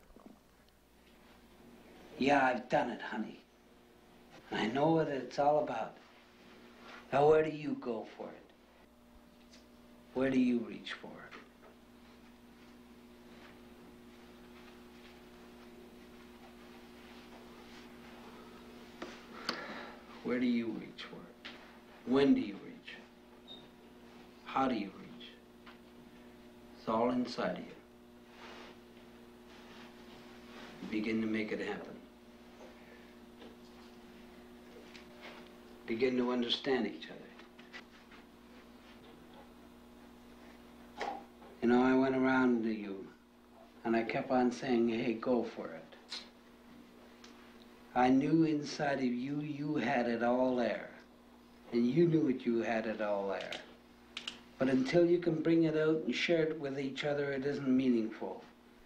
[SPEAKER 19] Yeah, I've done it, honey. I know what it's all about. Now, where do you go for it? Where do you reach for it? Where do you reach for it? When do you reach? How do you reach? It's all inside of you. You begin to make it happen. Begin to understand each other. You know, I went around to you, and I kept on saying, hey, go for it. I knew inside of you, you had it all there. And you knew it, you had it all there. But until you can bring it out and share it with each other, it isn't meaningful.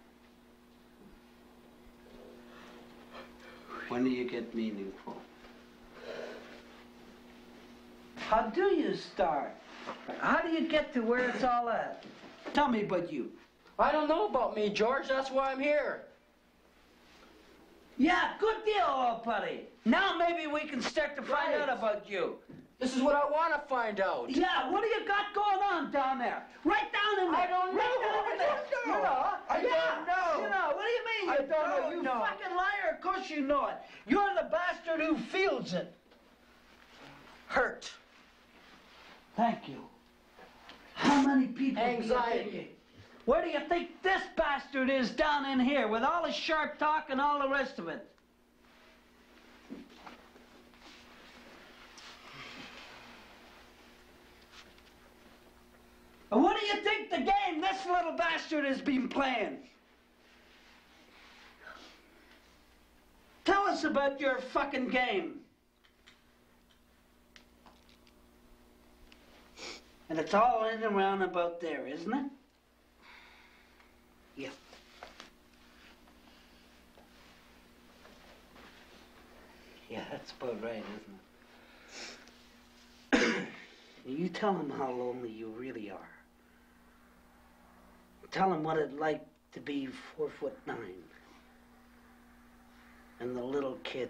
[SPEAKER 19] When do you get meaningful? How do you start? How do you get to where it's all at? Tell me about you.
[SPEAKER 22] I don't know about me, George. That's why I'm here.
[SPEAKER 19] Yeah, good deal, old buddy. Now maybe we can start to find
[SPEAKER 22] Right.
[SPEAKER 19] out about you.
[SPEAKER 22] This is what I want to find out.
[SPEAKER 19] Yeah, what do you got going on down there? Right down in there.
[SPEAKER 22] I don't know.
[SPEAKER 19] Right down in
[SPEAKER 22] I
[SPEAKER 19] there.
[SPEAKER 22] don't know.
[SPEAKER 19] You know?
[SPEAKER 22] I
[SPEAKER 19] yeah,
[SPEAKER 22] don't know.
[SPEAKER 19] You know, what do you mean
[SPEAKER 22] I
[SPEAKER 19] you
[SPEAKER 22] don't know.
[SPEAKER 19] You
[SPEAKER 22] You know.
[SPEAKER 19] fucking liar. Of course you know it. You're the bastard who feels it.
[SPEAKER 22] Hurt.
[SPEAKER 19] Thank you. How many people do you
[SPEAKER 22] Anxiety.
[SPEAKER 19] think? Where do you think this bastard is down in here with all his sharp talk and all the rest of it? And what do you think the game this little bastard has been playing? Tell us about your fucking game. And it's all in and around about there, isn't it? Yeah. Yeah, that's about right, isn't it? You tell him how lonely you really are. Tell him what it'd like to be four foot nine. And the little kid.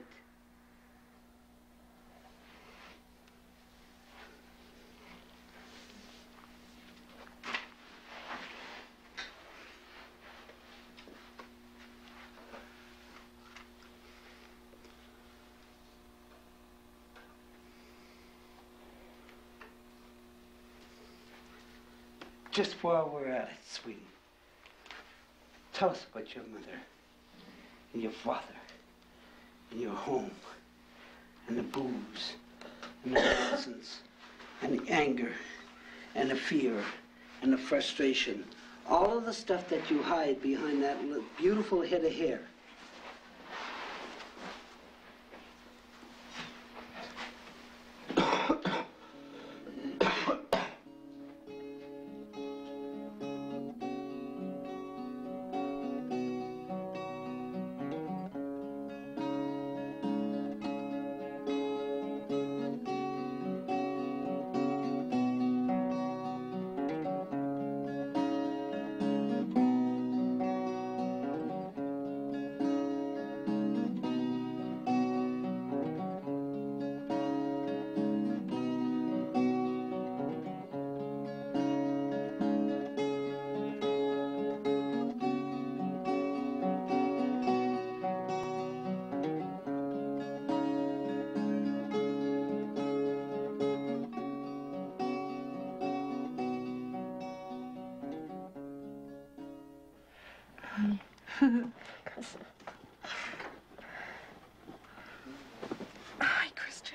[SPEAKER 19] Just while we're at it, sweetie, tell us about your mother and your father and your home and the booze and the nonsense and the anger and the fear and the frustration. All of the stuff that you hide behind that li- beautiful head of hair.
[SPEAKER 16] Hi, Christian.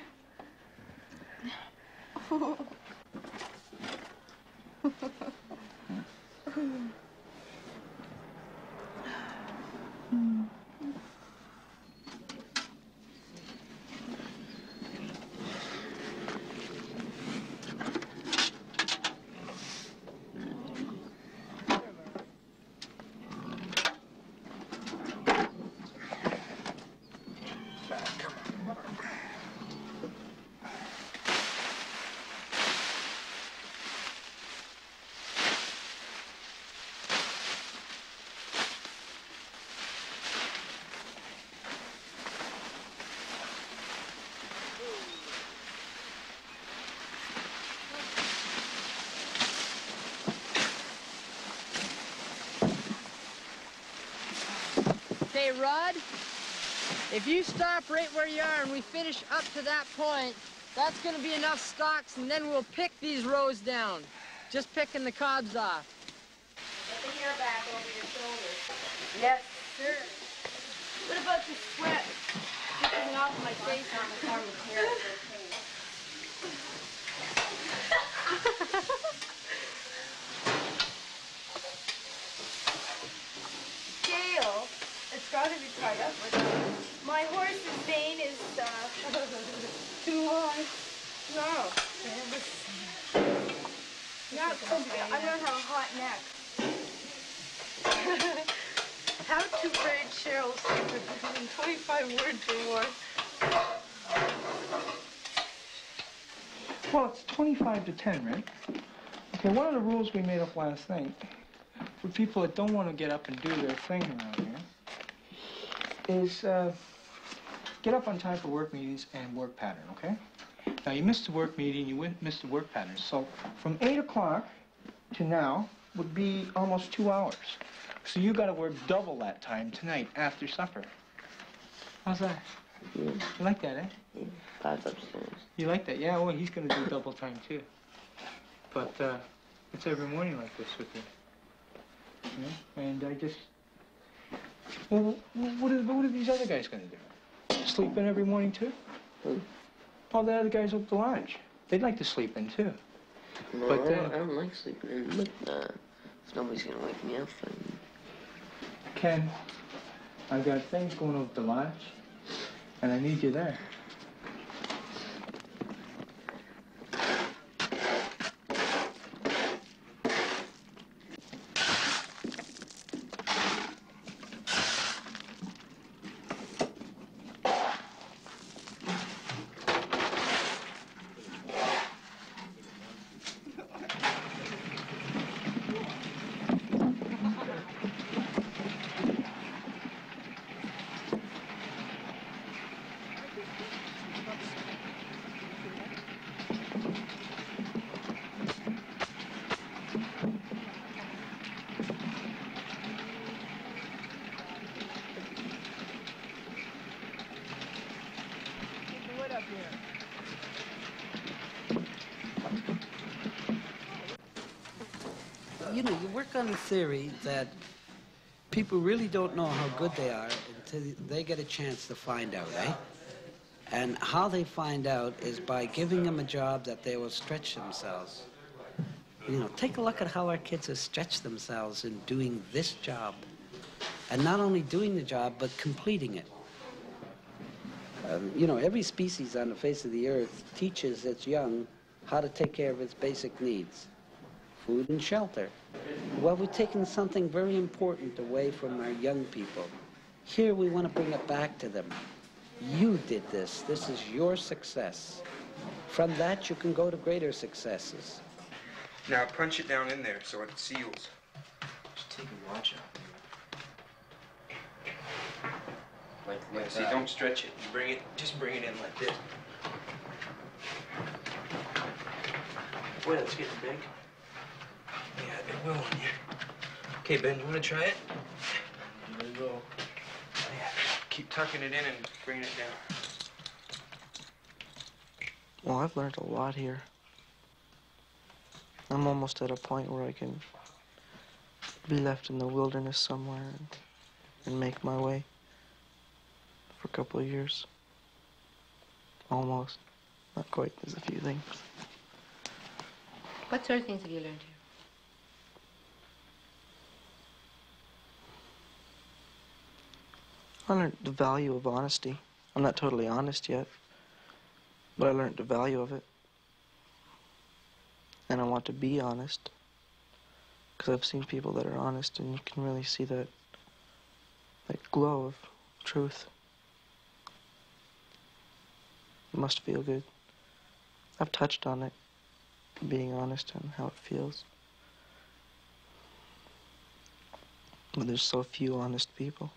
[SPEAKER 22] Okay, Rod, if you stop right where you are and we finish up to that point, that's going to be enough stalks, and then we'll pick these rows down. Just picking the cobs off.
[SPEAKER 16] Get the hair back over your shoulders. Yes, sir. What about the sweat? Dripping off my face on the form of hair. Scale. It's got to be tied up. My horse's mane is uh, too long. No. Not so bad. I'm gonna have a hot neck. How to braid Cheryl's secret in twenty-five words or more.
[SPEAKER 2] Well, it's twenty-five to ten, right? Okay, one of the rules we made up last night for people that don't want to get up and do their thing around here is uh, get up on time for work meetings and work pattern, okay? Now, you missed the work meeting, you missed the work pattern. So from eight o'clock to now would be almost two hours. So you got to work double that time tonight after supper. How's that?
[SPEAKER 8] Yeah.
[SPEAKER 2] You like that, eh?
[SPEAKER 8] Yeah. Five's upstairs.
[SPEAKER 2] You like that? Yeah, well, he's going to do double time, too. But uh, it's every morning like this with you. Yeah? And I just... Well, what are, what are these other guys going to do? Sleep in every morning, too?
[SPEAKER 8] Who?
[SPEAKER 2] All the other guys up at the lodge. They'd like to sleep in, too.
[SPEAKER 8] No,
[SPEAKER 2] but,
[SPEAKER 8] I,
[SPEAKER 2] uh,
[SPEAKER 8] don't, I don't like sleeping in, but uh, if nobody's going to wake me up, then...
[SPEAKER 2] Ken, I've got things going over at the lodge, and I need you there.
[SPEAKER 19] You know, you work on the theory that people really don't know how good they are until they get a chance to find out, eh? And how they find out is by giving them a job that they will stretch themselves. You know, take a look at how our kids have stretched themselves in doing this job. And not only doing the job, but completing it. Um, you know, every species on the face of the earth teaches its young how to take care of its basic needs. Food and shelter. Well, we've taken something very important away from our young people. Here we want to bring it back to them. You did this. This is your success. From that, you can go to greater successes.
[SPEAKER 10] Now punch it down in there so it seals.
[SPEAKER 7] Just take a watch out.
[SPEAKER 10] Like, like yeah, see, that. Don't stretch it. You bring it, just bring it in like this.
[SPEAKER 7] Boy, that's getting big.
[SPEAKER 10] Yeah, it will in here. Okay, Ben, you want to try it?
[SPEAKER 7] Here we go.
[SPEAKER 10] Yeah, keep tucking it in and bringing it down.
[SPEAKER 7] Well, I've learned a lot here. I'm almost at a point where I can be left in the wilderness somewhere and and make my way for a couple of years. Almost. Not quite. There's a few things.
[SPEAKER 12] What sort of things have you learned here?
[SPEAKER 7] I learned the value of honesty. I'm not totally honest yet, but I learned the value of it. And I want to be honest, because I've seen people that are honest, and you can really see that, that glow of truth. It must feel good. I've touched on it, being honest and how it feels. But there's so few honest people.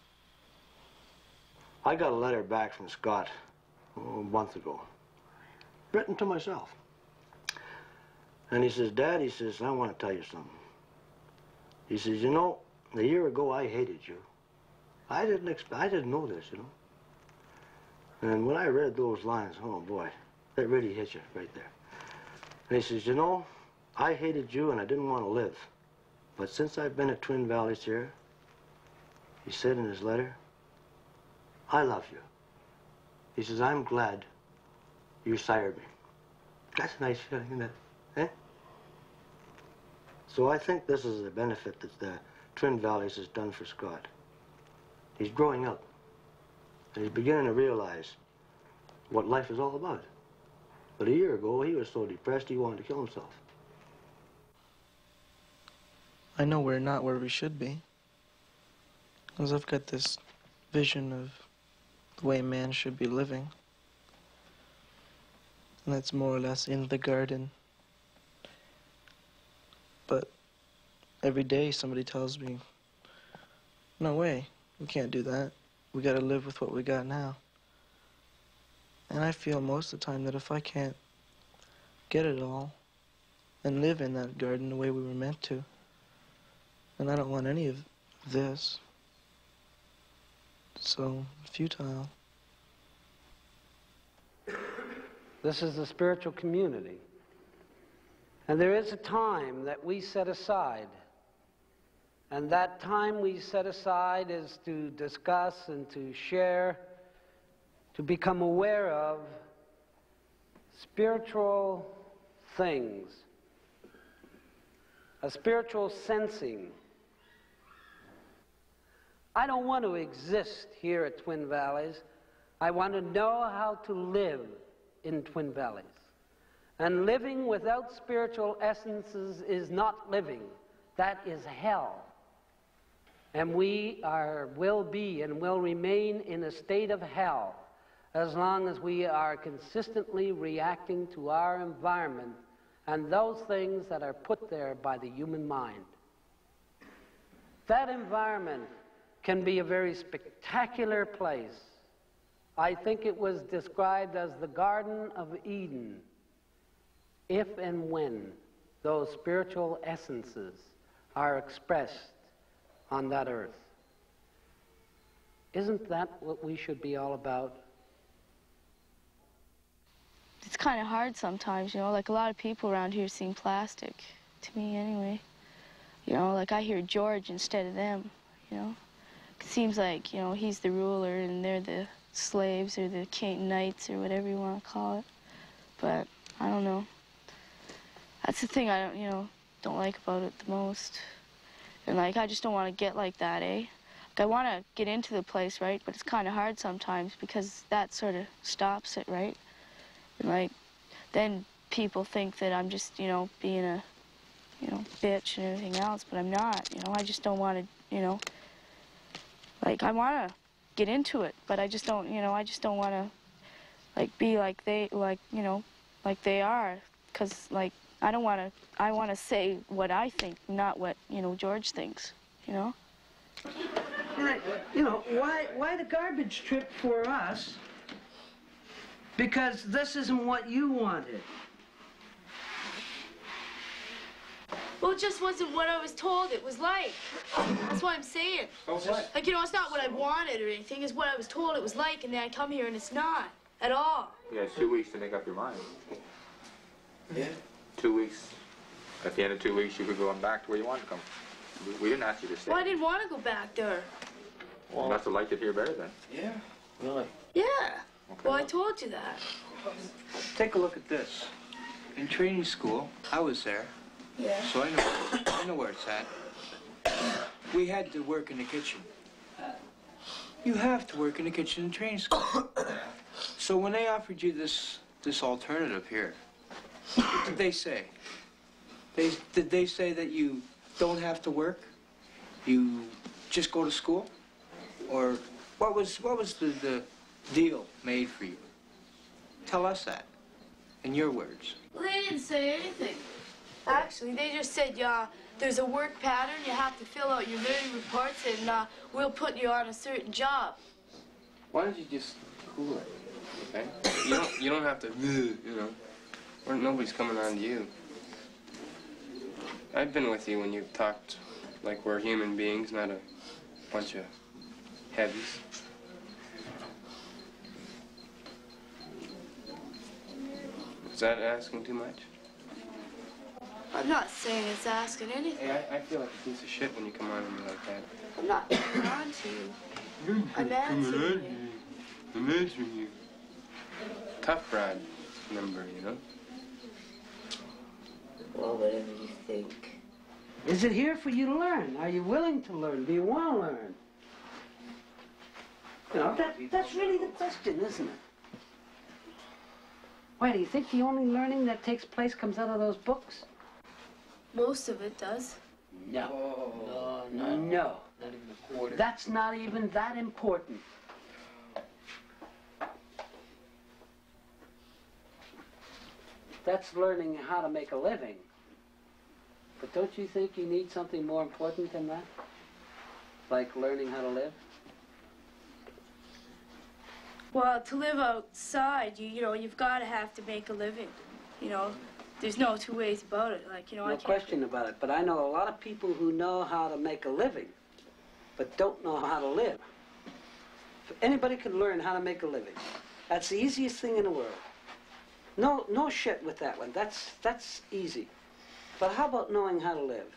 [SPEAKER 14] I got a letter back from Scott oh, a month ago, written to myself. And he says, Dad, he says, I want to tell you something. He says, you know, a year ago I hated you. I didn't expect, I didn't know this, you know. And when I read those lines, oh boy, that really hit you right there. And he says, you know, I hated you and I didn't want to live. But since I've been at Twin Valleys here, he said in his letter, I love you. He says, I'm glad you sired me. That's a nice feeling, isn't it? Eh? So I think this is the benefit that the Twin Valleys has done for Scott. He's growing up, and he's beginning to realize what life is all about. But a year ago, he was so depressed he wanted to kill himself.
[SPEAKER 7] I know we're not where we should be, because I've got this vision of the way man should be living. And that's more or less in the garden. But every day somebody tells me, no way, we can't do that. We gotta live with what we got now. And I feel most of the time that if I can't get it all and live in that garden the way we were meant to, then I don't want any of this. So futile.
[SPEAKER 11] This is a spiritual community. And there is a time that we set aside. And that time we set aside is to discuss and to share, to become aware of spiritual things, a spiritual sensing. I don't want to exist here at Twin Valleys. I want to know how to live in Twin Valleys. And living without spiritual essences is not living. That is hell. And we are, will be and will remain in a state of hell as long as we are consistently reacting to our environment and those things that are put there by the human mind. That environment can be a very spectacular place. I think it was described as the Garden of Eden, if and when those spiritual essences are expressed on that earth. Isn't that what we should be all about?
[SPEAKER 3] It's kind of hard sometimes, you know, like a lot of people around here seem plastic, to me anyway. You know, like I hear George instead of them, you know. It seems like, you know, he's the ruler and they're the slaves or the king knights or whatever you want to call it. But I don't know. That's the thing I don't, you know, don't like about it the most. And like, I just don't want to get like that, eh? Like, I want to get into the place, right? But it's kind of hard sometimes because that sort of stops it, right? And like, then people think that I'm just, you know, being a, you know, bitch and everything else, but I'm not, you know. I just don't want to, you know, like, I want to get into it, but I just don't, you know, I just don't want to, like, be like they, like, you know, like they are, because, like, I don't want to, I want to say what I think, not what, you know, George thinks, you know?
[SPEAKER 11] And, you know, why, why the garbage trip for us? Because this isn't what you wanted.
[SPEAKER 16] Well, it just wasn't what I was told it was like. That's what I'm saying.
[SPEAKER 4] Oh, what?
[SPEAKER 16] Like, you know, it's not what I wanted or anything. It's what I was told it was like, and then I come here and it's not at all.
[SPEAKER 4] You had two weeks to make up your mind.
[SPEAKER 14] Yeah.
[SPEAKER 4] Two weeks. At the end of two weeks, you could go on back to where you wanted to come. We, we didn't ask you to stay.
[SPEAKER 16] Well, I didn't want to go back there.
[SPEAKER 4] Well, you must have liked it here better then.
[SPEAKER 5] Yeah, really.
[SPEAKER 3] Yeah. Well, I told you that.
[SPEAKER 2] Take a look at this. In training school, I was there.
[SPEAKER 3] Yeah.
[SPEAKER 2] So I know, I know where it's at. We had to work in the kitchen. You have to work in the kitchen in training school. So when they offered you this this alternative here, what did they say? They did they say that you don't have to work? You just go to school? Or what was what was the, the deal made for you? Tell us that, in your words.
[SPEAKER 3] Well, they didn't say anything. Actually, they just said, yeah, there's a work pattern, you have to fill out your learning reports, and uh, we'll put you on a certain job.
[SPEAKER 21] Why don't you just cool it, okay? You don't, you don't have to, you know, or nobody's coming on to you. I've been with you when you've talked like we're human beings, not a bunch of heavies. Is that asking too much?
[SPEAKER 3] I'm not saying it's asking anything.
[SPEAKER 21] Hey, I, I feel like a piece of shit when you come on to me like that.
[SPEAKER 3] I'm not coming on to you. I'm answering you.
[SPEAKER 21] I'm answering you. Tough broad member, you know?
[SPEAKER 8] Well, whatever you think.
[SPEAKER 19] Is it here for you to learn? Are you willing to learn? Do you want to learn? You know, that, that's really the question, isn't it? Why, do you think the only learning that takes place comes out of those books?
[SPEAKER 3] Most of it does.
[SPEAKER 19] No.
[SPEAKER 8] No, not,
[SPEAKER 19] No.
[SPEAKER 8] not even a quarter.
[SPEAKER 19] That's not even that important. That's learning how to make a living. But don't you think you need something more important than that? Like learning how to live?
[SPEAKER 3] Well, to live outside, you you know, you've got to have to make a living. You know, there's no two ways about it. Like, you know, I
[SPEAKER 19] No
[SPEAKER 3] can't...
[SPEAKER 19] question about it. But I know a lot of people who know how to make a living, but don't know how to live. If anybody can learn how to make a living. That's the easiest thing in the world. No, no shit with that one. That's that's easy. But how about knowing how to live?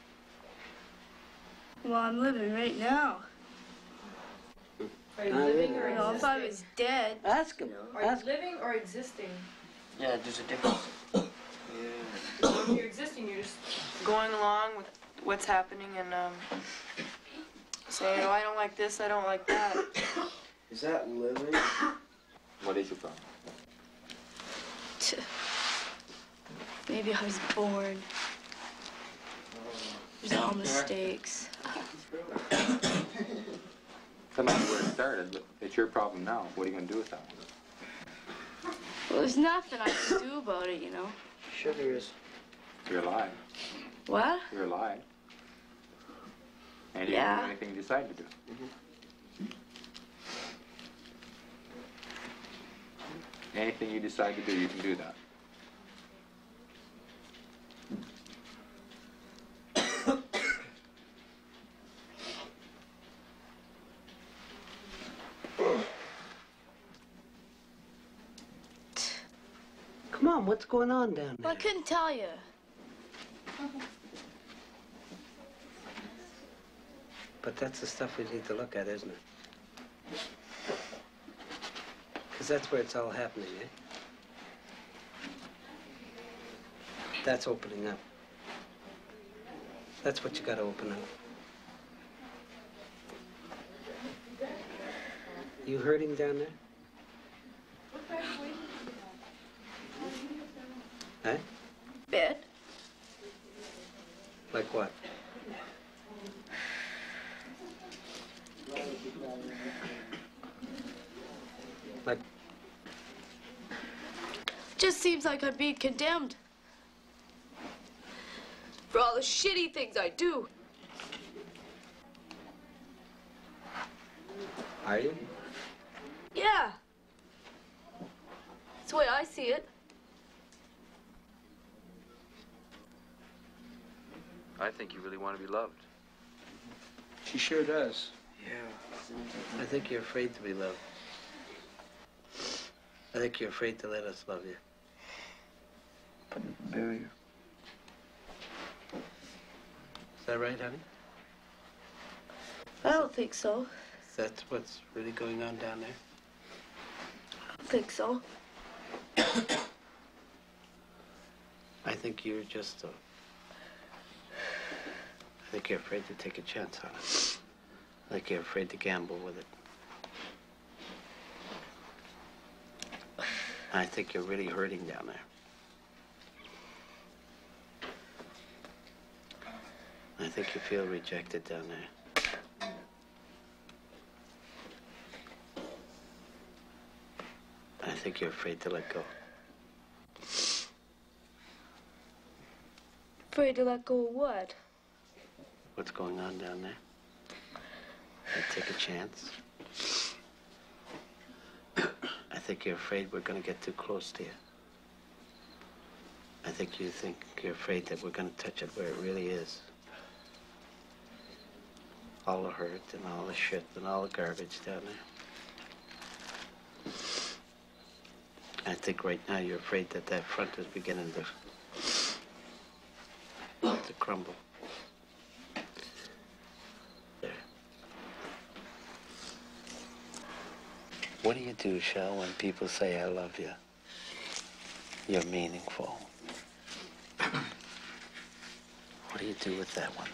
[SPEAKER 3] Well, I'm living right now.
[SPEAKER 16] Are you
[SPEAKER 19] Uh,
[SPEAKER 16] living or
[SPEAKER 3] You know, if I was
[SPEAKER 16] existing?
[SPEAKER 3] dead...
[SPEAKER 19] Ask him.
[SPEAKER 16] Are
[SPEAKER 19] Ask
[SPEAKER 16] you living or existing?
[SPEAKER 8] Yeah, there's a difference.
[SPEAKER 16] So when you're existing, you're just going along with what's happening and um, saying, oh, I don't like this, I don't like that.
[SPEAKER 5] Is that living?
[SPEAKER 4] What is your problem?
[SPEAKER 3] Maybe I was born. There's all mistakes.
[SPEAKER 4] Doesn't matter where it started, but it's your problem now. What are you going to do with that?
[SPEAKER 3] Well, there's nothing I can do about it, you know.
[SPEAKER 8] Sure there is.
[SPEAKER 4] You're alive.
[SPEAKER 3] What?
[SPEAKER 4] You're alive. And you
[SPEAKER 3] Yeah.
[SPEAKER 4] can do anything you decide to do. Anything you decide to do, you can do that.
[SPEAKER 19] Come on, what's going on down there?
[SPEAKER 3] Well, I couldn't tell you.
[SPEAKER 19] But that's the stuff we need to look at, isn't it? Because that's where it's all happening, eh? That's opening up. That's what you got to open up. You hurting down there? Eh?
[SPEAKER 3] Bed?
[SPEAKER 19] Like what? Like,
[SPEAKER 3] Just seems like I'm being condemned. For all the shitty things I do.
[SPEAKER 19] are you?
[SPEAKER 3] Yeah. That's the way I see it.
[SPEAKER 4] I think you really want to be loved.
[SPEAKER 2] She sure does.
[SPEAKER 19] I think you're afraid to be loved. I think you're afraid to let us love you.
[SPEAKER 2] Put a barrier.
[SPEAKER 19] Is that right, honey?
[SPEAKER 3] I don't think so.
[SPEAKER 13] that's what's really going on down there?
[SPEAKER 16] I don't think so.
[SPEAKER 13] I think you're just, uh, I think you're afraid to take a chance on it. I think you're afraid to gamble with it. I think you're really hurting down there. I think you feel rejected down there. I think you're afraid to let go.
[SPEAKER 16] Afraid to let go of what?
[SPEAKER 13] What's going on down there? You take a chance. I think you're afraid we're going to get too close to you. I think you think you're afraid that we're going to touch it where it really is. All the hurt and all the shit and all the garbage down there. I think right now you're afraid that that front is beginning to, to crumble. There. What do you do, Shell, when people say I love you? You're meaningful. What do you do with that one?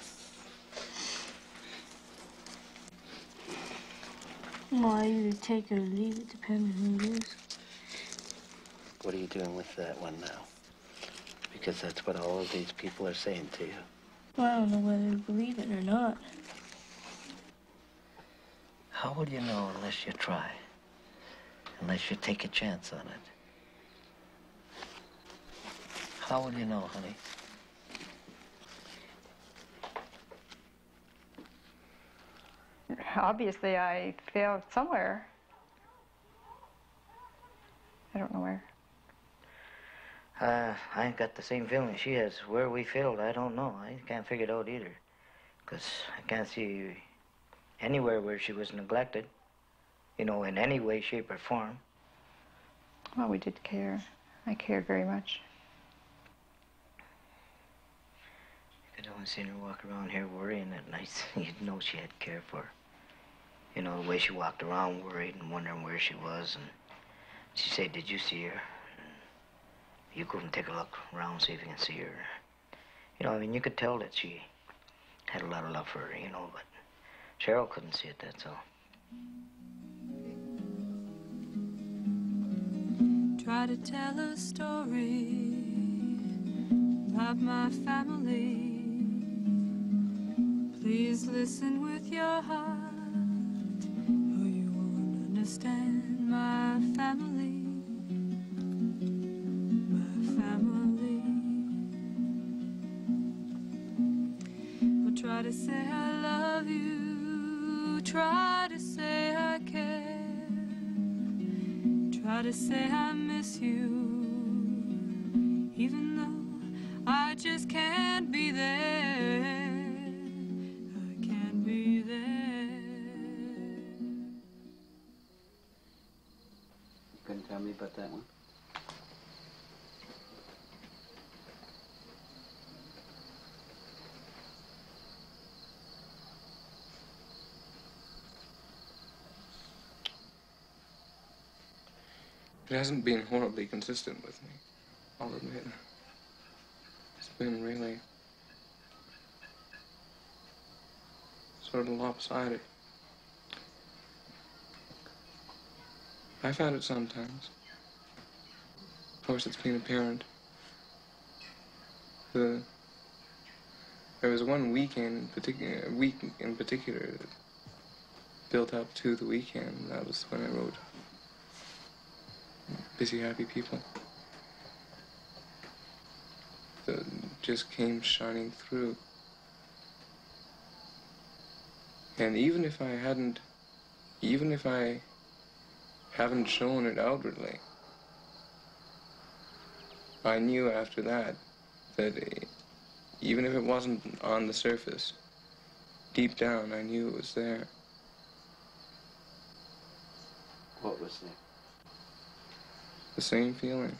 [SPEAKER 16] Well, I either take it or leave it, depending on who it is.
[SPEAKER 13] What are you doing with that one now? Because that's what all of these people are saying to you.
[SPEAKER 16] Well, I don't know whether to believe it or not.
[SPEAKER 17] How will you know unless you try? Unless you take a chance on it? How will you know, honey?
[SPEAKER 18] Obviously, I failed somewhere. I don't know where.
[SPEAKER 17] Uh, I ain't got the same feeling she has. Where we failed, I don't know. I can't figure it out either. Because I can't see anywhere where she was neglected, you know, in any way, shape, or form.
[SPEAKER 18] Well, we did care. I cared very much.
[SPEAKER 17] You could only seen her walk around here worrying at night. You'd know she had care for her. You know, the way she walked around worried and wondering where she was. And she said, did you see her? You go and take a look around, see if you can see her. You know, I mean, you could tell that she had a lot of love for her, you know, but Cheryl couldn't see it, that's all.
[SPEAKER 15] Try to tell a story about my family. Please listen with your heart, or you won't understand my family. My family. Well, try to say I love you. Try to say I care. Try to say I miss you, even though I just can't be there. I can't be there.
[SPEAKER 13] You couldn't tell me about that one?
[SPEAKER 21] It hasn't been horribly consistent with me, I'll admit. It's been really sort of lopsided. I found it sometimes. Of course, it's been apparent. The there was one weekend in particular, week in particular, that built up to the weekend. That was when I wrote Busy, Happy People. That just came shining through. And even if I hadn't, even if I haven't shown it outwardly, I knew after that that uh, even if it wasn't on the surface, deep down I knew it was there.
[SPEAKER 13] What was there?
[SPEAKER 21] The same feeling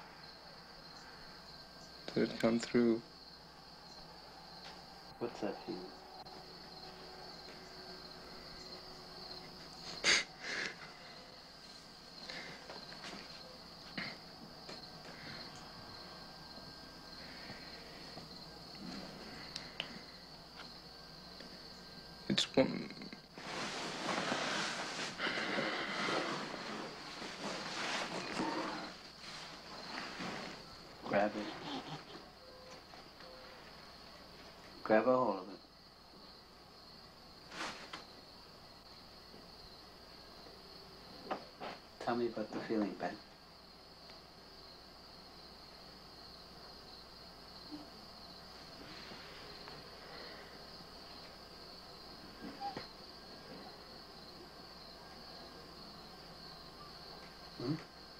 [SPEAKER 21] that had come through.
[SPEAKER 13] What's that feeling?
[SPEAKER 21] It's one.
[SPEAKER 13] Grab it. Grab a hold of it. Tell me about the feeling, Ben. Hmm?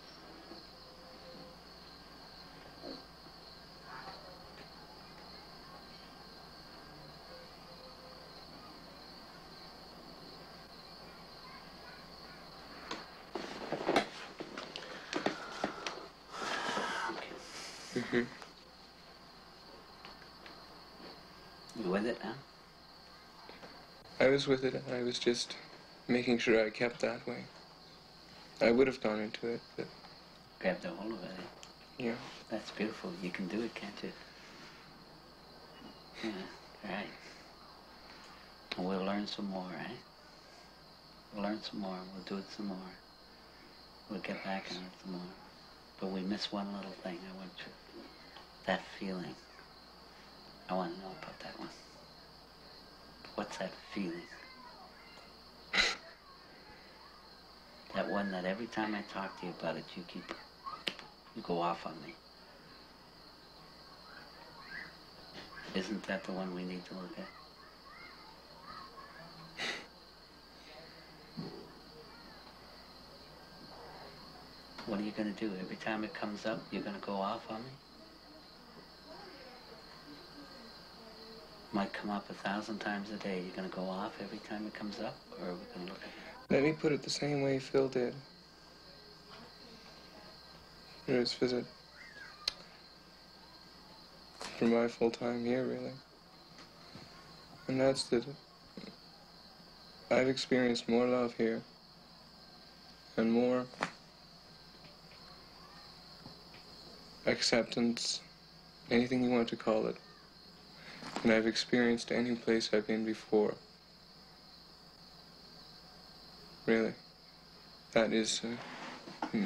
[SPEAKER 21] Mm-hmm.
[SPEAKER 13] You with it now?
[SPEAKER 21] I was with it. I was just making sure I kept that way. I would have gone into it, but...
[SPEAKER 13] Grabbed a hold of it, eh?
[SPEAKER 21] Yeah.
[SPEAKER 13] That's beautiful. You can do it, can't you? Yeah, right. And we'll learn some more, eh? We'll learn some more. We'll do it some more. We'll get back on it some more. But we miss one little thing. I want you... That feeling. I want to know about that one. What's that feeling? That one that every time I talk to you about it, you keep... You go off on me. Isn't that the one we need to look at? What are you going to do? Every time it comes up, you're going to go off on me? Might come up a thousand times a day. You're going to go off every time it comes up? Or are we going to look at it?
[SPEAKER 21] Let me put it the same way Phil did. For his visit. For my full time here, really. And that's that I've experienced more love here. And more acceptance, anything you want to call it, than I've experienced any place I've been before. Really. That is, uh, hmm,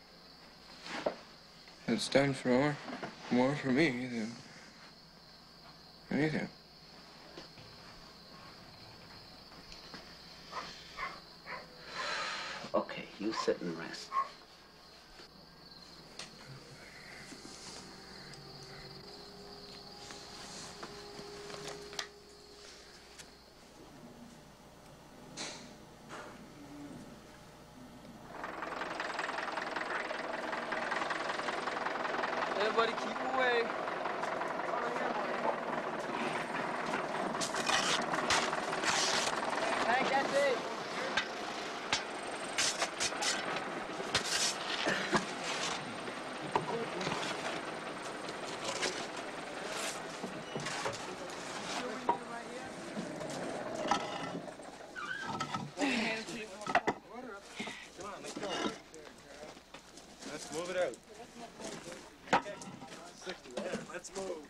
[SPEAKER 21] it's done for more, more for me than anything.
[SPEAKER 13] Okay, you sit and rest.
[SPEAKER 22] Everybody keep away. Hank, that's it.
[SPEAKER 1] Let's move it out. Let's move.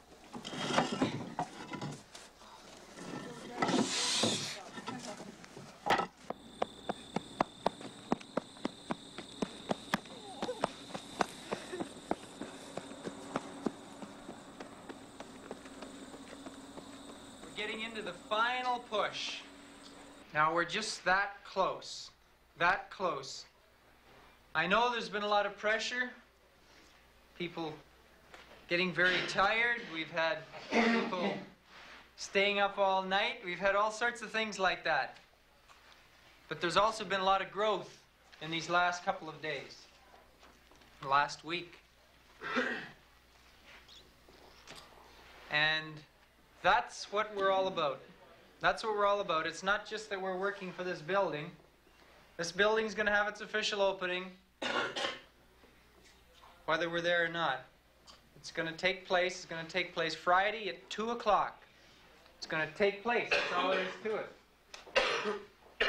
[SPEAKER 10] We're getting into the final push. Now we're just that close. That close. I know there's been a lot of pressure. People getting very tired. We've had people staying up all night. We've had all sorts of things like that. But there's also been a lot of growth in these last couple of days. Last week. And that's what we're all about. That's what we're all about. It's not just that we're working for this building. This building's going to have its official opening, whether we're there or not. It's going to take place. It's going to take place Friday at two o'clock. It's going to take place. That's all there is to it.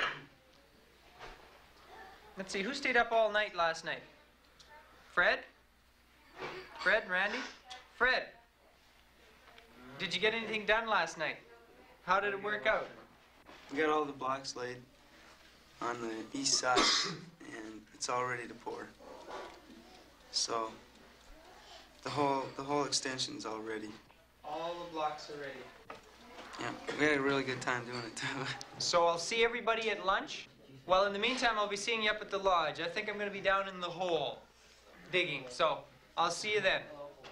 [SPEAKER 10] Let's see, who stayed up all night last night? Fred? Fred, Randy? Fred, did you get anything done last night? How did it work out?
[SPEAKER 9] We got all the blocks laid on the east side, and it's all ready to pour. So the whole the whole extension's all ready.
[SPEAKER 10] All the blocks are ready.
[SPEAKER 9] Yeah, we had a really good time doing it too.
[SPEAKER 10] So I'll see everybody at lunch. Well, in the meantime, I'll be seeing you up at the lodge. I think I'm going to be down in the hole digging. So I'll see you then.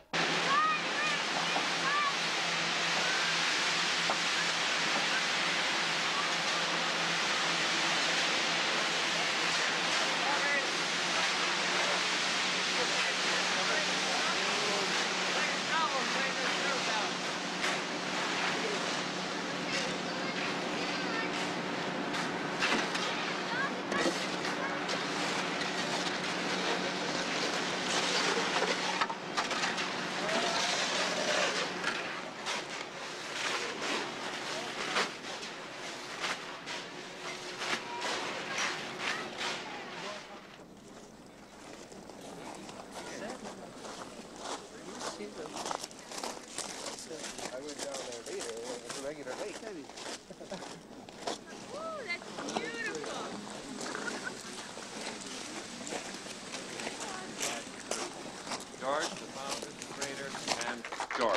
[SPEAKER 1] George, the founder, the creator, and George.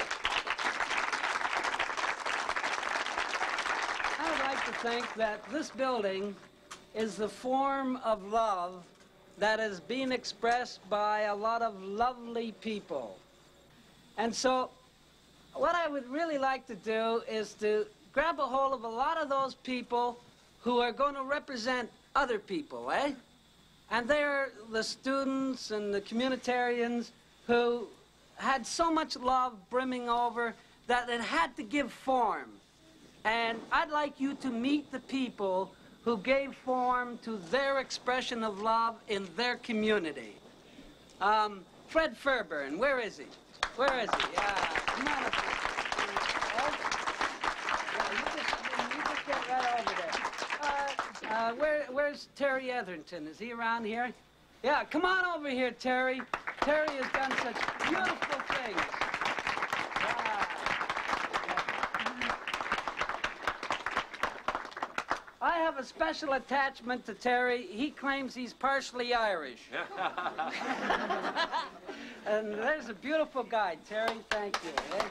[SPEAKER 11] I would like to think that this building is the form of love that is being expressed by a lot of lovely people. And so what I would really like to do is to grab a hold of a lot of those people who are going to represent other people, eh? And they're the students and the communitarians who had so much love brimming over that it had to give form. And I'd like you to meet the people who gave form to their expression of love in their community. Um, Fred Fairburn, where is he? Where is he? Yeah, come on up here. Yeah, you just, you just get right over there. Uh, uh, where, where's Terry Etherington? Is he around here? Yeah, come on over here, Terry. Terry has done such beautiful things. I have a special attachment to Terry. He claims he's partially Irish. And there's a beautiful guy, Terry. Thank you. Eh?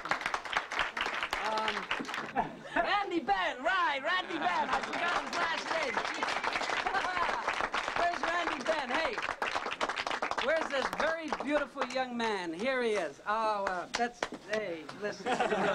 [SPEAKER 11] Um, Randy Ben, right, Randy Ben. I forgot his last name. Where's Randy Ben? Hey, where's this very beautiful young man? Here he is. Oh, uh, that's, hey, listen.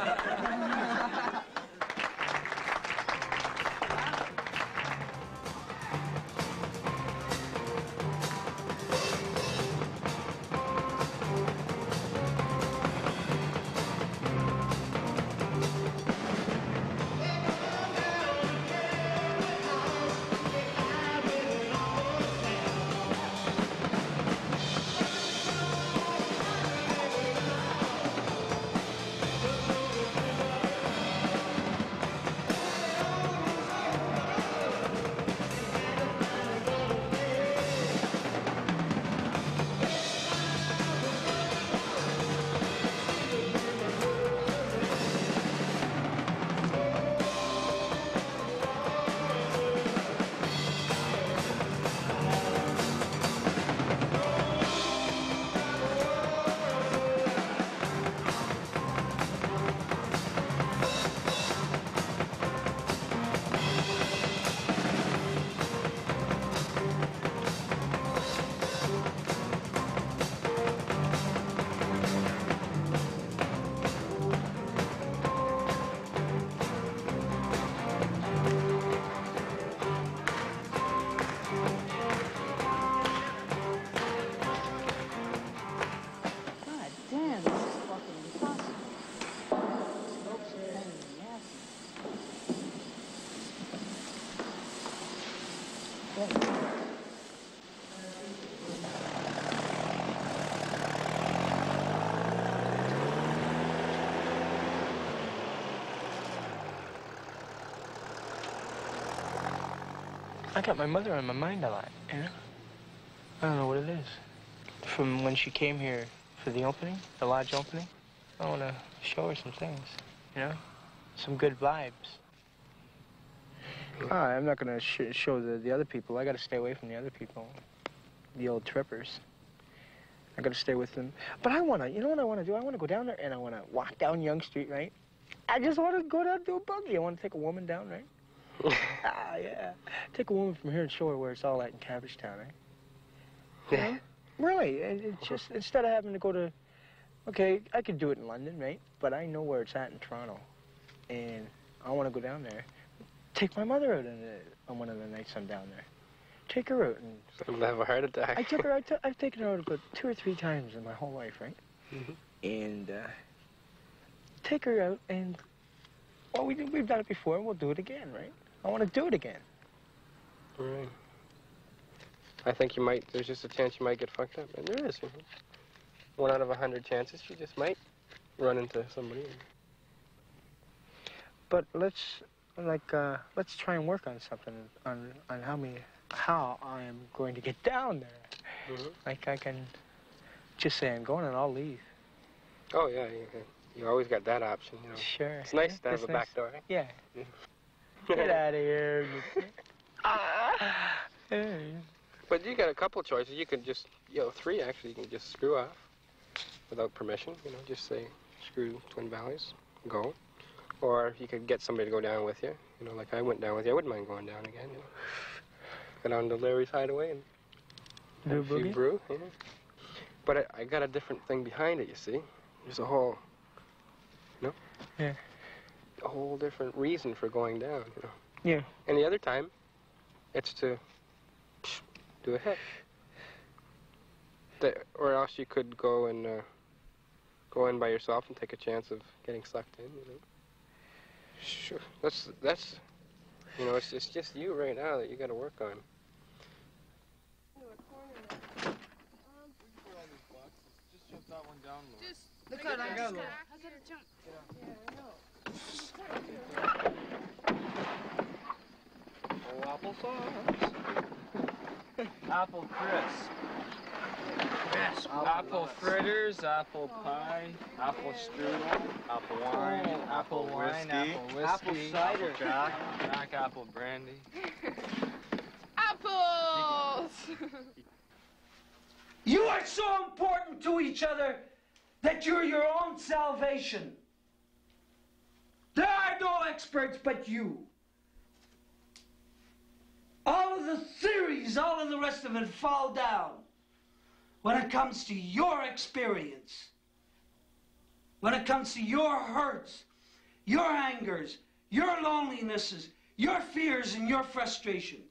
[SPEAKER 2] I got my mother on my mind a lot, you know? I don't know what it is. From when she came here for the opening, the lodge opening, I want to show her some things, you know? Some good vibes. Ah, I'm not gonna sh show the, the other people. I gotta stay away from the other people, the old trippers. I gotta stay with them. But I wanna, you know what I wanna do? I wanna go down there and I wanna walk down Young Street, right? I just wanna go down to a buggy. I wanna take a woman down, right? Ah, yeah. Take a woman from here and show her where it's all at in Cabbagetown, right? You know? Really, it, it's just, instead of having to go to, okay, I could do it in London, right? But I know where it's at in Toronto. And I wanna go down there. Take my mother out on, the, on one of the nights I'm down there. Take her out and...
[SPEAKER 6] She'll have a heart attack.
[SPEAKER 2] I took her, I t I've taken her out about two or three times in my whole life, right?
[SPEAKER 6] Mm-hmm.
[SPEAKER 2] And, uh, take her out and, well, we, we've done it before, we'll do it again, right? I want to do it again.
[SPEAKER 6] Right. I think you might, there's just a chance you might get fucked up. And there is. You know? One out of a hundred chances, you just might run into somebody.
[SPEAKER 2] But let's, like, uh, let's try and work on something, on, on how me, how I am going to get down there.
[SPEAKER 6] Mm-hmm.
[SPEAKER 2] Like, I can just say I'm going and I'll leave.
[SPEAKER 6] Oh, yeah, you, you always got that option, you know.
[SPEAKER 2] Sure.
[SPEAKER 6] It's nice to have
[SPEAKER 2] It's
[SPEAKER 6] a
[SPEAKER 2] nice.
[SPEAKER 6] back door, eh?
[SPEAKER 2] Yeah. Get out of here.
[SPEAKER 6] But you got a couple choices. You could just, you know, three actually. You can just screw off without permission. You know, just say, screw Twin Valleys, go. Or you could get somebody to go down with you. You know, like I went down with you. I wouldn't mind going down again. You know, go down to Larry's Hideaway and
[SPEAKER 2] Do
[SPEAKER 6] have a few
[SPEAKER 2] boogie?
[SPEAKER 6] brew. Yeah. But I, I got a different thing behind it. You see, there's a whole, you know,
[SPEAKER 2] Yeah.
[SPEAKER 6] a whole different reason for going down. You know.
[SPEAKER 2] Yeah.
[SPEAKER 6] And the other time, it's to do a hit. The, or else you could go and uh, go in by yourself and take a chance of getting sucked in. You know. Sure. That's that's. You know, it's it's just you right now that you got to work on.
[SPEAKER 1] Just jump that one down low.
[SPEAKER 16] Just look at I gotta I gotta jump.
[SPEAKER 1] Oh, applesauce. Apple crisp. Yes. Apple fritters, apple pie, apple strudel, apple wine,
[SPEAKER 2] Oh,
[SPEAKER 1] apple
[SPEAKER 2] apple wine,
[SPEAKER 1] whiskey,
[SPEAKER 2] apple whiskey,
[SPEAKER 1] apple
[SPEAKER 2] apple
[SPEAKER 1] jack, jack apple brandy.
[SPEAKER 16] Apples!
[SPEAKER 11] You are so important to each other that you're your own salvation. There are no experts but you. All of the theories, all of the rest of it fall down when it comes to your experience. When it comes to your hurts, your angers, your lonelinesses, your fears and your frustrations.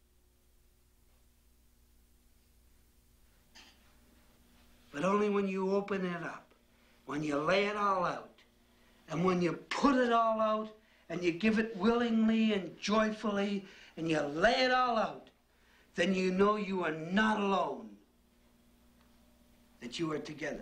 [SPEAKER 11] But only when you open it up, when you lay it all out, and when you put it all out, and you give it willingly and joyfully, and you lay it all out, then you know you are not alone, that you are together.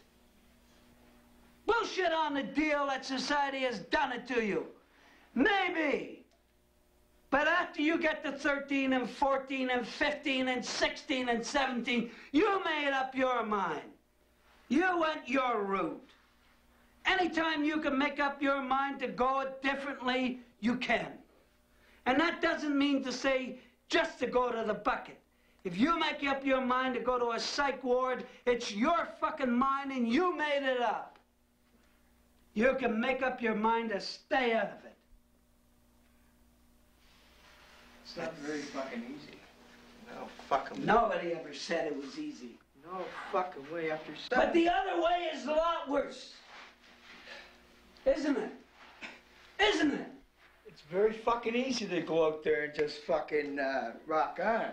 [SPEAKER 11] Bullshit on the deal that society has done it to you. Maybe. But after you get to thirteen and fourteen and fifteen and sixteen and seventeen, you made up your mind. You went your route. Anytime you can make up your mind to go it differently, you can. And that doesn't mean to say just to go to the bucket. If you make up your mind to go to a psych ward, it's your fucking mind and you made it up. You can make up your mind to stay out of it.
[SPEAKER 2] It's not very fucking easy. No fucking
[SPEAKER 11] Nobody ever said it was easy.
[SPEAKER 2] No fucking way after
[SPEAKER 11] But the other way is a lot worse. Isn't it? Isn't it?
[SPEAKER 2] It's very fucking easy to go out there and just fucking uh, rock on.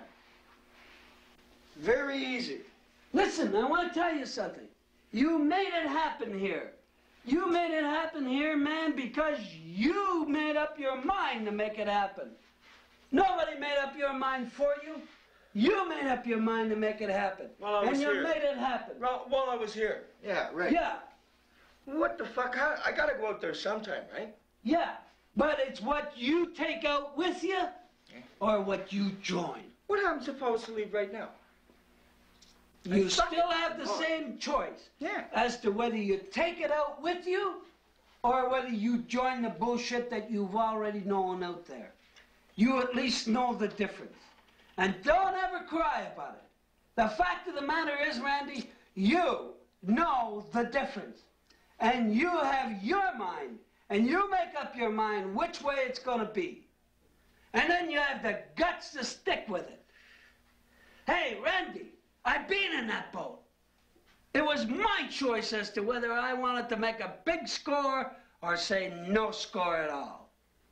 [SPEAKER 2] Very easy.
[SPEAKER 11] Listen, I want to tell you something. You made it happen here. You made it happen here, man, because you made up your mind to make it happen. Nobody made up your mind for you. You made up your mind to make it happen.
[SPEAKER 2] Well, I was
[SPEAKER 11] and you
[SPEAKER 2] here.
[SPEAKER 11] made it happen.
[SPEAKER 2] Well, while I was here. Yeah, right.
[SPEAKER 11] Yeah.
[SPEAKER 2] What the fuck? How, I gotta go out there sometime, right?
[SPEAKER 11] Yeah. But it's what you take out with you or what you join.
[SPEAKER 2] What I'm supposed to leave right now?
[SPEAKER 11] You still have the same choice.
[SPEAKER 2] Yeah.
[SPEAKER 11] As to whether you take it out with you or whether you join the bullshit that you've already known out there. you at least know the difference. And don't ever cry about it. The fact of the matter is, Randy, you know the difference. And you have your mind, and you make up your mind which way it's going to be. And then you have the guts to stick with it. Hey, Randy, I've been in that boat. It was my choice as to whether I wanted to make a big score or say no score at all.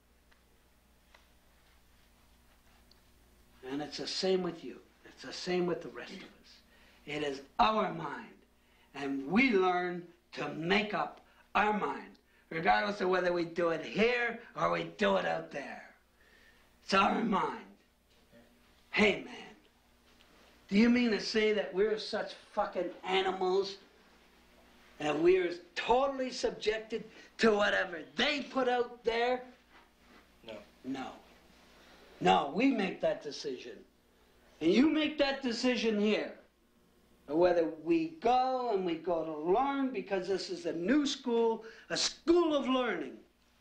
[SPEAKER 11] And it's the same with you. It's the same with the rest of us. It is our mind, and we learn to make up our mind, regardless of whether we do it here or we do it out there. It's our mind. Hey, man, do you mean to say that we're such fucking animals and we're totally subjected to whatever they put out there?
[SPEAKER 2] No.
[SPEAKER 11] No. No, we make that decision. And you make that decision here. Whether we go and we go to learn because this is a new school, a school of learning,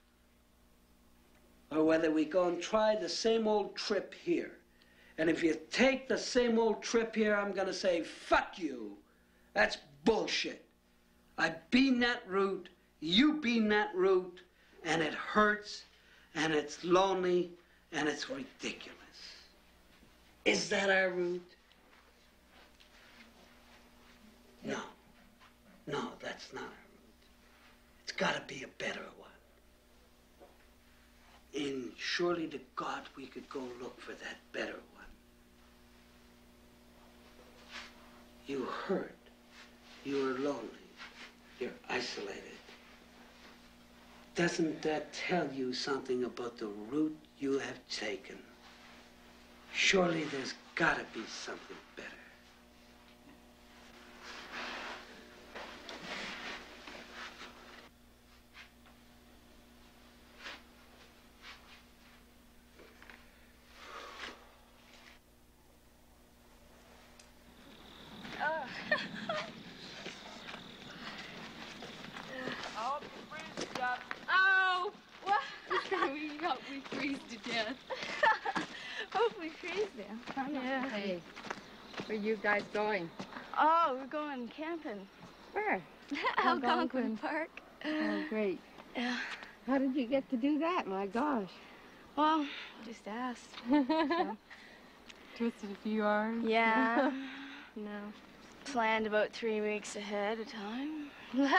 [SPEAKER 11] or whether we go and try the same old trip here. And if you take the same old trip here, I'm going to say, fuck you. That's bullshit. I've been that route, you've been that route, and it hurts, and it's lonely, and it's ridiculous. Is that our route? No. No, that's not our route. It's got to be a better one. And surely to God we could go look for that better one. You hurt. You are lonely. You're isolated. Doesn't that tell you something about the route you have taken? Surely there's got to be something better.
[SPEAKER 16] Oh, what? we hope we freeze to death. Hope we freeze now. Yeah.
[SPEAKER 12] Hey, where you guys going?
[SPEAKER 3] Oh, we're going camping.
[SPEAKER 12] Where?
[SPEAKER 3] Algonquin Park.
[SPEAKER 12] Oh, great.
[SPEAKER 3] Yeah.
[SPEAKER 12] How did you get to do that? My gosh.
[SPEAKER 3] Well, just asked. So.
[SPEAKER 12] Twisted a few arms.
[SPEAKER 3] Yeah.
[SPEAKER 12] No.
[SPEAKER 3] Planned about three weeks ahead of time.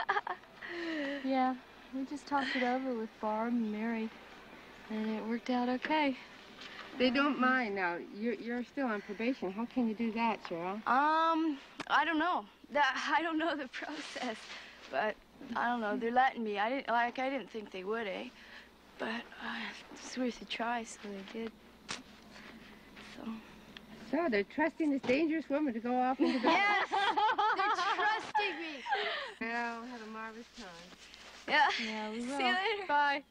[SPEAKER 12] Yeah, we just talked it over with Barb and Mary, and it worked out okay. They don't mind now. You're, you're still on probation. How can you do that, Cheryl?
[SPEAKER 3] Um, I don't know. That I don't know the process, but I don't know. They're letting me. I didn't like. I didn't think they would, eh? But uh, it's worth a try, so they did. So.
[SPEAKER 12] So they're trusting this dangerous woman to go off into the...
[SPEAKER 3] Yes! They're trusting me!
[SPEAKER 12] Well, have a marvelous time.
[SPEAKER 3] Yeah.
[SPEAKER 12] Yeah, we will.
[SPEAKER 3] See you later.
[SPEAKER 12] Bye.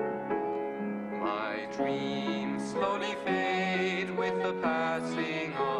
[SPEAKER 1] Dreams slowly fade with the passing of